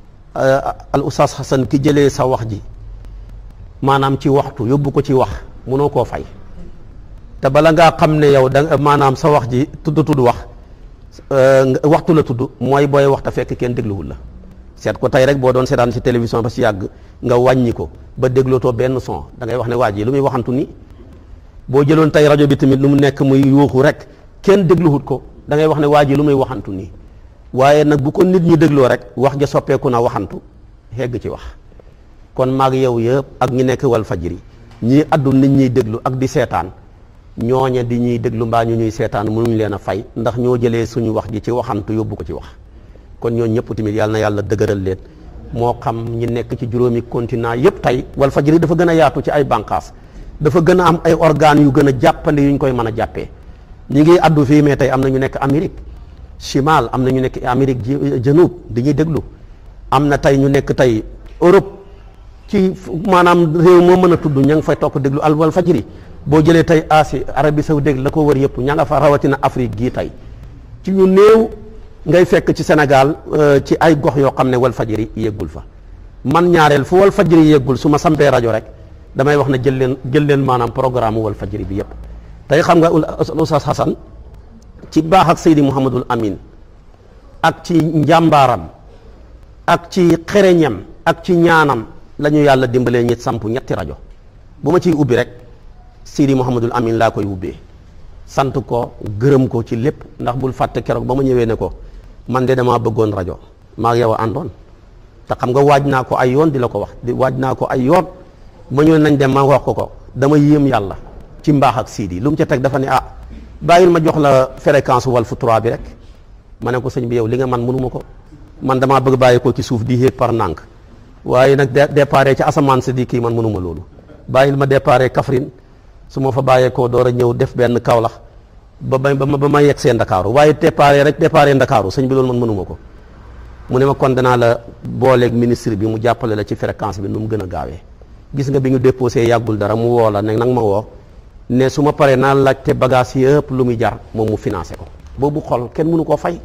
Speaker 3: al oustaz Xasan ki jëlee sa wax ji maanaam ci waxtu yóbbu ko ci wax mënoo koo fay te bala ngaa xam ne yow da maanaam sa wax ji tudd tudd wax waxtu la tudd mooy booy waxta fekk kenn dégluwul la seet ko tey rek boo doon seetaan ci télévision ba si yàgg nga wàññi ko ba déglootoo benn son da ngay wax ne waa ji lu muy waxantu nii boo jëloon tey rajo bi tamit lu mu nekk muy yuuxu rek kenn dégluwut ko da ngay wax ne waa ji lu muy waxantu nii waaye nag bu ko nit ñi dégloo rek wax ja soppeeku na waxantu hegg ci wax kon maag yow yëpp ak ñi nekk Walfadjri ñii addu nit ñiy déglu ak di seetaan ñooñe di ñuy déglu mbaa ñu ñuy seetaan mënuñ leen a fay ndax ñoo jëlee suñu wax ji ci waxantu yóbbu ko ci wax kon ñooñu ñëpp tamit yàlla na yàlla dëgëral leen moo xam ñi nekk ci juróomi continent yëpp tey Walfadjri dafa gën a yaatu ci ay bànqaas dafa gën a am ay organes yu gën a jàppande yu ñu koy mën a jàppee ñi ngi addu fii mais tey am na ñu nekk Amérique chimal am na ñu nekk Amérique janub di ñuy déglu am na tey ñu nekk tey Europe ci maanaam réew moo mën a tudd ña nga fay toog déglu al wal fajri boo jëlee tey Asie Arabie Saoudite la ko wër yëpp ña nga fa rawatina Afrique gii tey ci ñu néew ngay fekk ci Sénégal ci ay gox yoo xam ne wal fajri yeggul fa man ñaareel fu wal fajri yeggul su ma sampee rajo rek damay wax ne jël leen jël leen maanaam programme wal fajri bi yëpp tey xam nga Oustaz Hassan ci baax ak Seydi Mouhamadul Amin ak ci njàmbaaram ak ci xereñam ak ci ñaanam la ñu yàlla dimbalee ñi samp ñetti rajo bu ma ciy ubbi rek Seydi Mouhamadul Amin laa koy ubbee sant ko gërëm ko ci lépp ndax bul fàtte keroog ba ma ñëwee ne ko man de damaa bëggoon rajo maa ngi yow a àndoon te xam nga waaj naa ko ay yoon di la ko wax di waaj naa ko ay yoon ma ñëw nañ dem ma wax ko ko dama yéem yàlla ci mbaax ak Seydi lu mu ca teg dafa ne ah bàyyil ma jox la fréquence Walf trois bi rek ma ne ko sëñ bi yow li nga man mënuma ko man damaa bëgg bàyyi ko ci suuf di yéeg par nànk waaye nag déparé ci asamaan si di kii man mënuma loolu bàyyil ma déparé Kaffrine su ma fa bàyyeekoo door a ñëw def benn Kaolack ba ba ba ma yegg see Ndakaaru waaye déparé rek déparé Ndakaaru sëñ bi loolu man mënuma ko mu ne ma kon danaa la booleeg ministre bi mu jàppale la ci fréquence bi nu mu gën a gaawee gis nga bi ñu déposé yàggul dara mu woo la ne nag ma woo ne su ma paree naa laajte bagage yëpp lu muy jar moom mu financé ko boobu xol kenn mënu koo fay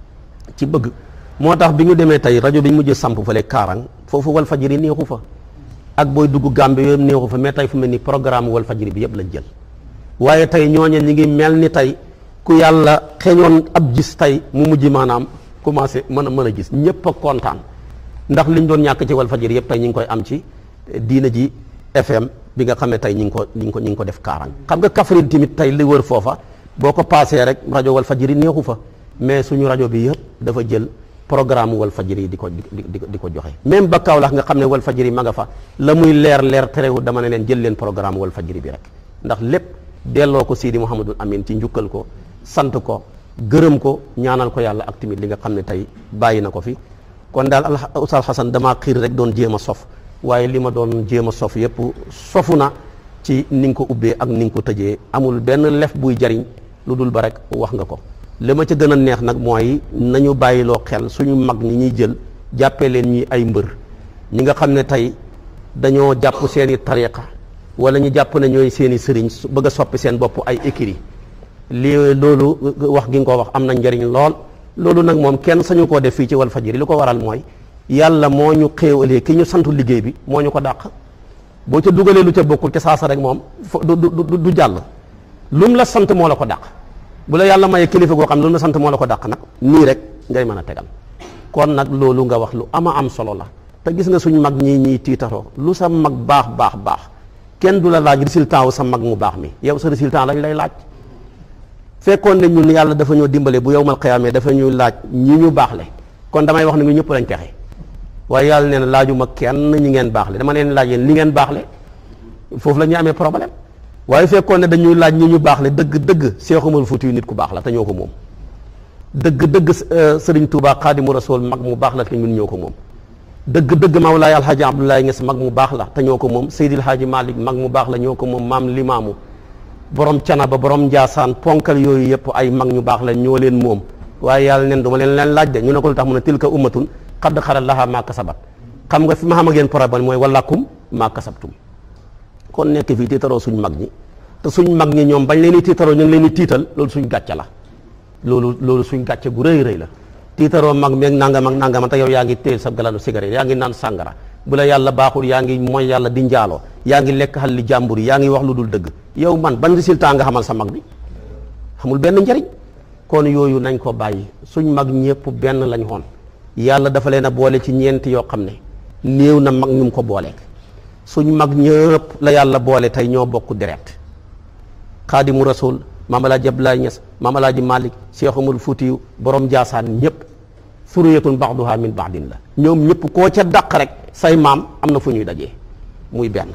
Speaker 3: ci bëgg moo tax bi ñu demee tey rajo bi ñu mujj samp fale Kaarang foofu wal fajiri neexu fa ak booy dugg Gambie yooyu neexu fa mais tey fu mel ni programme wal fajiri bi yëpp lañ jël waaye tey ñooñe ñi ngi mel ni tey ku yàlla xeñoon ab gis tey mu mujj maanaam commencé mën a mën a gis ñëpp a kontaan ndax liñ doon ñàkk ci wal fajiri yëpp tey ñu ngi koy am ci diina ji F M bi nga xam ne tey ñi ngi ko ñi ngi ko ñi ngi ko def Kaarang xam nga Kaffrine tamit tey li wër foofa boo ko paasee rek rajo wal fajiri neexu fa mais suñu rajo bi yëpp dafa jël programme wal fajiri di ko di di di ko joxe même ba Kaolack nga xam ne wal fajiri ma nga fa la muy leer leer terewul dama ne leen jël leen programme wal fajiri bi rek ndax lépp delloo ko Sidi Mouhamadul Amin ci njukkal ko sant ko gërëm ko ñaanal ko yàlla ak tamit li nga xam ne tey bàyyi na ko fi kon daal Oustaz Hassan damaa xiir rek doon jéem a sof waaye li ma doon jéem a sof yëpp sofu na ci ni nga ko ubbee ak ni nga ko tëjee amul benn lef buy jariñ lu dul ba rek wax nga ko li ma ca gën a neex nag mooy nañu bàyyiloo xel suñu mag ñi ñuy jël jàppee leen ñi ay mbër ñi nga xam ne tey dañoo jàpp seeni tariqa wala ñu jàpp ne ñooy seeni sëriñ bëgg a soppi seen bopp ay écurie lii loolu wax gi nga ko wax am na njariñ lool loolu nag moom kenn sañu koo def fii ci wal fajiri li ko waral mooy yàlla moo ñu xéewalee ki ñu santu liggéey bi moo ñu ko dàq boo ca dugalee lu ca bokkul ca saasa rek moom du du du jàll lu mu la sant moo la ko dàq bu la yàlla mayee kilifa goo xam ne lu mu la sant moo la ko dàq nag nii rek ngay mën a tegal kon nag loolu nga wax lu ama am solo la te gis nga suñ mag ñii ñii tiitaroo lu sa mag baax baax baax kenn du la laaj résultat wu sa mag mu baax mi yow sa résultat lañ lay laaj fekkoon ne ñun yàlla dafa ñoo dimbale bu yowmal xiyaamee dafa ñuy laaj ñi ñu baax le kon damay wax ne ñu ñëpp lañ texe waaye yàlla nee na laajuma kenn ñi ngeen baax le dama leen laaj yéen li ngeen baax le foofu la ñuy amee problème waaye fekkoon ne dañuy laaj ñi ñu baax le dëgg dëgg Seex Umar Fuutiyu nit ku baax la te ñoo ko moom dëgg dëgg Sëriñ Tuubaa Xaadimu Rasuul mag mu baax la te ñun ñoo ko moom dëgg dëgg Mawlaay Alxaaji Abdoulaye Niass mag mu baax la te ñoo ko moom Seydil Haaji Malick mag mu baax la ñoo ko moom maam Limaamu borom Canaba borom Njaasaan ponkal yooyu yëpp ay mag ñu baax la ñoo leen moom waaye yàlla neen duma leen leen laaj de ñu ne ko lu tax mu ne tilka ummatun qad xalat lahaa maa kasabat xam nga fi ma xam ak yéen problème mooy walakum maa kasabtum kon nekk fii tiitaroo suñ mag ñi te suñ mag ñi ñoom bañ leen di tiitaroo ñu ngi leen di tiital loolu suñ gàcce la loolu loolu suñ gàcce gu rëy rëy la tiitaroo mag meeg nangam ak nangam te yow yaa ngi téel sa galanu cigarette yaa ngi naan sàngara bu la yàlla baaxul yaa ngi mooy yàlla di njaaloo yaa ngi lekk xal li jàmbur yi yaa ngi wax lu dul dëgg yow man ban résultat nga xamal sa mag bi xamul benn njariñ kon yooyu nañ ko bàyyi suñ mag ñëpp benn lañ xoon yàlla dafa leen a boole ci ñeenti yoo xam ne néew na mag ñu mu ko booleek suñ mag ñëpp la yàlla boole tey ñoo bokk deret Xaadimu Rasuul Maam Alaaji Abdoulaye Niass Maam Alaaji Malick Seex Umar Fuutiyu borom Njaasaan ñëpp suriyatun ba'duhaa min ba'din la ñoom ñëpp koo ca dàq rek say maam am na fu ñuy dajee muy benn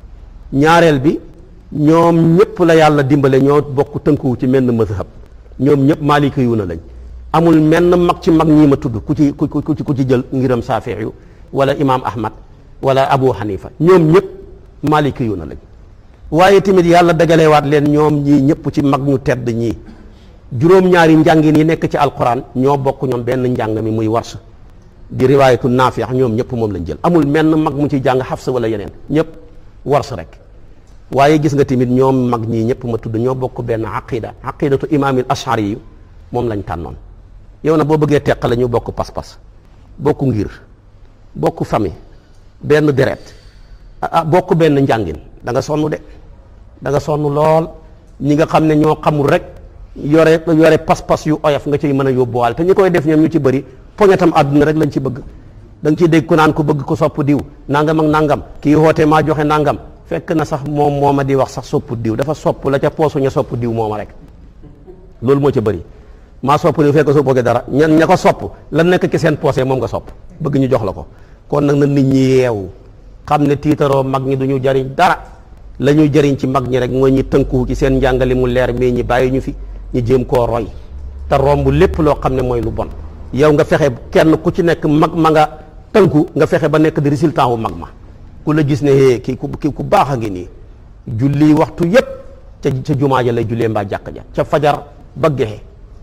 Speaker 3: ñaareel bi ñoom ñëpp la yàlla dimbale ñoo bokk tënkuwu ci menn mazhab ñoom ñëpp maaliki yu na lañ amul menn mag ci mag ñii ma tudd ku ci ku ci ku ci jël ngiram Saafi'i wala imaam Ahmad wala Abu Hanifa ñoom ñëpp maaliki yu na lañ waaye tamit yàlla dagalewaat leen ñoom ñii ñëpp ci mag ñu tedd ñii juróom-ñaari njàngin yi nekk ci alquran ñoo bokk ñoom benn njàng mi muy Warsh di riwaayatu Naafi' ñoom ñëpp moom lañ jël amul menn mag mu ci jàng Hafs wala yeneen ñëpp Warsh rek. waaye gis nga tamit ñoom mag ñii ñëpp ma tudd ñoo bokk benn aqida aqidatu imaamil ashari yi moom lañ tànnoon yow na boo bëggee teqale ñu bokk pas-pas bokk ngir bokk famille benn deret ah bokk benn njàngin da nga sonn de da nga sonn lool ñi nga xam ne ñoo xamul rek yore yore pas-pas yu oyof nga ciy mën a yóbbuwaal te ñi koy def ñoom ñu ci bëri poñetam àdduna rek lañ ci bëgg da nga ciy dégg ku naan ko bëgg ko sopp diw nangam ak nangam kii woote maa joxe nangam fekk na sax moom mooma di wax sax sopp diw dafa sopp la ca poosu ña sopp diw mooma rek loolu moo ca bëri maa sopp diw fekk soppoo ko dara ña ña ko sopp la nekk ci seen poosé moom nga sopp bëgg ñu jox la ko kon nag na nit ñi yeewu xam ne tiitaroo mag ñi duñu jariñ dara la ñuy jëriñ ci mag ñi rek mooy ñi tënku ci seen njàngale mu leer mais ñi bàyyi ñu fi ñu jéem koo roy te romb lépp loo xam ne mooy lu bon yow nga fexe kenn ku ci nekk mag ma nga tënku nga fexe ba nekk di résultat wu mag ma ku la gis ne hee kii ku kii ku baax a ngi nii julli waxtu yépp ca ca jumaa ja lay jullee mbaa jàkk ja ca fajar ba gexe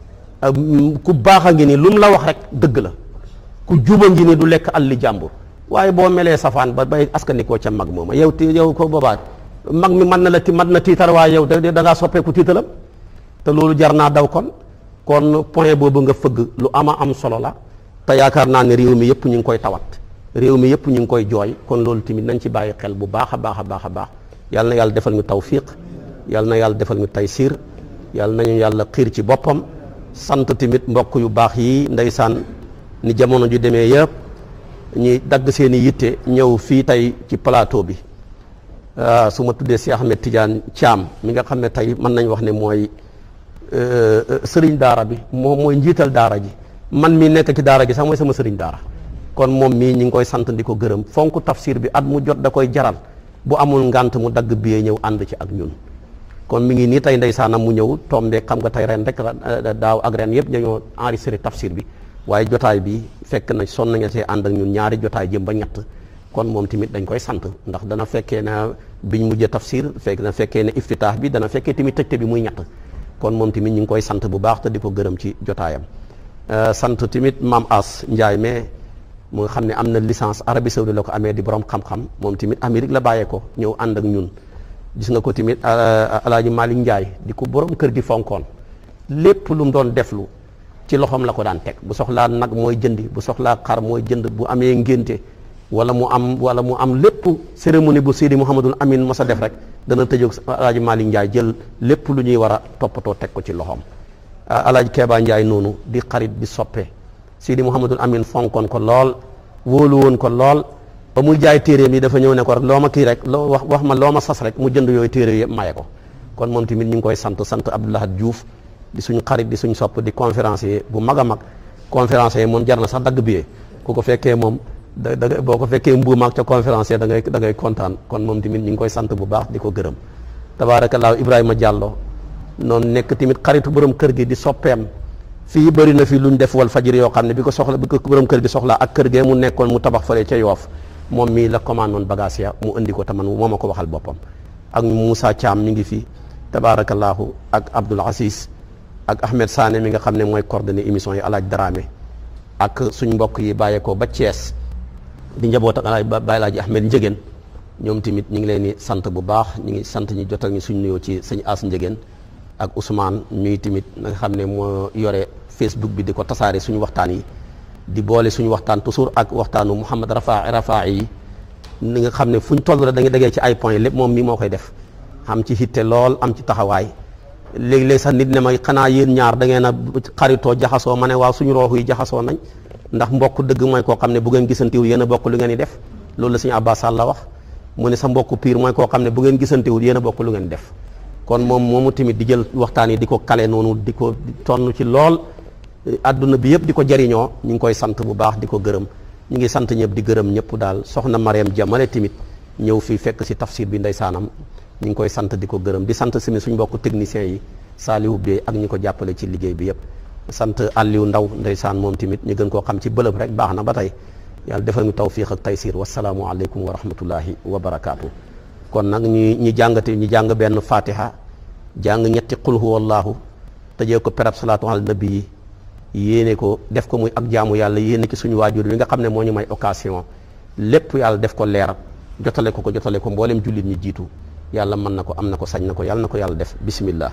Speaker 3: ku baax a ngi nii lu mu la wax rek dëgg la ku juba ngi nii du lekk alli jàmbur waaye boo melee safaan ba bay askanikoo ca mag mooma yow ti yow ko boobaa mag mi mën na la ti mën na tiitar waaye yow da da ngaa soppeeku tiitalam te loolu jar naa daw kon kon point boobu nga fëgg lu ama am solo la te yaakaar naa ne réew mi yëpp ñu ngi koy tawat réew mi yëpp ñu ngi koy jooy kon loolu tamit nañ ci bàyyi xel bu baax a baax a baax a baax yàlla na yàlla defal ñu tawfiq yàlla na yàlla defal ñu taysir yàlla nañu yàlla xiir ci boppam sant tamit mbokk yu baax yi ndeysaan ni jamono ju demee yëpp ñuy dagg seen i yitte ñëw fii tey ci plateau bi su ma tuddee Cheikh Ahmed Tidiane Thiam mi nga xam ne tey mën nañ wax ne mooy sëriñ daara bi moom mooy njiital daara ji man mii nekk ci daara ji sax mooy sama sëriñ daara kon moom mii ñi ngi koy sant di ko gërëm fonk tafsir bi at mu jot da koy jaral bu amul ngant mu dagg biyee ñëw ànd ci ak ñun kon mi ngi nii tey ndeysaanam mu ñëw tombe xam nga tey ren rek daaw ak ren yëpp dañoo enregistré tafsir bi waaye jotaay bi fekk na sonn nañu see ànd ak ñun ñaari jotaay jëm ba ñett kon moom tamit dañ koy sant ndax dana fekkee na biñ mujjee tafsir fekk na fekkee ne iftitaax bi dana fekkee tamit tëjte bi muy ñett kon moom tamit ñu ngi koy sant bu baax te di ko gërëm ci jotaayam sant tamit maam As Ndiaye mais mu nga xam ne am na licence Arabie Saoudite la ko amee di borom xam-xam moom tamit Amérique la bàyyee ko ñëw ànd ak ñun gis nga ko tamit Alaaji Malick Ndiaye di ko borom kër gi fonkoon lépp lu mu doon deflu ci loxoom la ko daan teg bu soxlaa nag mooy jëndi bu soxlaa xar mooy jënd bu amee ngénte wala mu am wala mu am lépp cérémonie bu Seydi Mouhamadul Amin masa def rek dana tëjoog Alaaji Malick Ndiaye jël lépp lu ñuy war a toppatoo teg ko ci loxoom Alaaji Keeba Ndiaye noonu di xarit di soppe Seydi Mouhamadul Amin fonkoon ko lool wóolu woon ko lool ba muy jaay téeréem yi dafa ñëw ne ko rek loo ma kii rek loo wax wax ma loo ma sas rek mu jënd yooyu téere yëpp maye ko kon moom tamit ñu ngi koy sant sant Abdoulahad Diouf di suñ xarit di suñ sopp di conférencier bu mag a mag conférencier moom jar na sax dagg biyee ku ko fekkee moom da da boo ko fekkee mbuumaak ca conférencier da ngay da ngay kontaan kon moom tamit ñu ngi koy sant bu baax di ko gërëm tabaarakallaahu Ibrahima Diallo noonu nekk tamit xaritu borom kër gi di soppeem fii bëri na fi luñ def wal fajiri yoo xam ne bi ko soxla bi ko borom kër gi soxlaa ak kër gee mu nekkoon mu tabax fale ca Yoof moom mii la commande noon bagage ya mu indi ko taman moo ma ko waxal boppam ak Moussa Thiam mi ngi fi tabaarakallaahu ak Abdoul Aziz ak Ahmed Sané mi nga xam ne mooy coordonné émission yi Alaaj Dramé ak suñ mbokk yi bàyyeekoo ba Thiès di njaboot ak alaaj Baye Laaji Ahmed Njëgeen ñoom tamit ñu ngi leen di sant bu baax ñu ngi sant ñi jot ak ñu suñ nuyoo ci sëñ As Njëgeen ak Ousmane ñuy tamit nga xam ne moo yore Facebook bi di ko tasaare suñu waxtaan yi di boole suñu waxtaan toujours ak waxtaanu Mouhamad Rafa Rafa yi ni nga xam ne fuñ toll rek da nga déggee ci ay points lépp moom mii moo koy def am ci hitte lool am ci taxawaay léegi-léegi sax nit ne ma xanaa yéen ñaar da ngeen a xaritoo jaxasoo ma ne waaw suñu roox yi jaxasoo nañ ndax mbokk dëgg mooy koo xam ne bu ngeen gisantiwul yéen a bokk lu ngeen di def loolu la suñu Abbas Sall la wax mu ne sa mbokk pire mooy koo xam ne bu ngeen gisantiwul yéen a bokk lu ngeen def kon moom moomu tamit di jël waxtaan yi di ko kale noonu di ko tonn ci lool adduna bi yëpp di ko jariñoo ñu ngi koy sant bu baax di ko gërëm ñu ngi sant ñëpp di gërëm ñëpp daal soxna Mariam Jamale tamit ñëw fii fekk si tafsir bi ndeysaanam ñu ngi koy sant di ko gërëm di sant simi suñ mbokk techniciens yi Saliou Bey ak ñi ko jàppale ci liggéey bi yëpp sant Aliou Ndaw ndeysaan moom tamit ñu gën koo xam ci bëlëb rek baax na ba tey yàlla defal ñu tawfiq ak taysir wasalaamu aleykum wa rahmatullahi wa barakaatu. kon nag ñi ñi jàngate ñi jàng benn fatiha jàng ñetti qul huwallahu tëjee ko perab salaatu ala nabi yi yéene ko def ko muy ak jaamu yàlla yéene ci suñu waajur wi nga xam ne moo ñu may occasion lépp yàlla def ko leer jotale ko ko jotale ko mboolem jullit ñi jiitu yàlla mën na ko am na ko sañ na ko yàlla na ko yàlla def bismillah.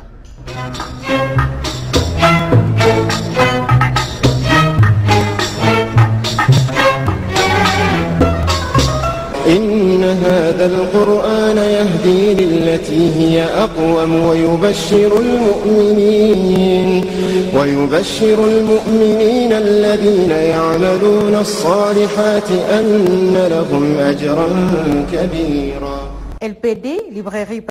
Speaker 4: إن هذا القرآن يهدي للتي هي أقوم ويبشر المؤمنين ويبشر المؤمنين الذين يعملون الصالحات أن لهم أجرا كبيرا.
Speaker 5: L P D, librairie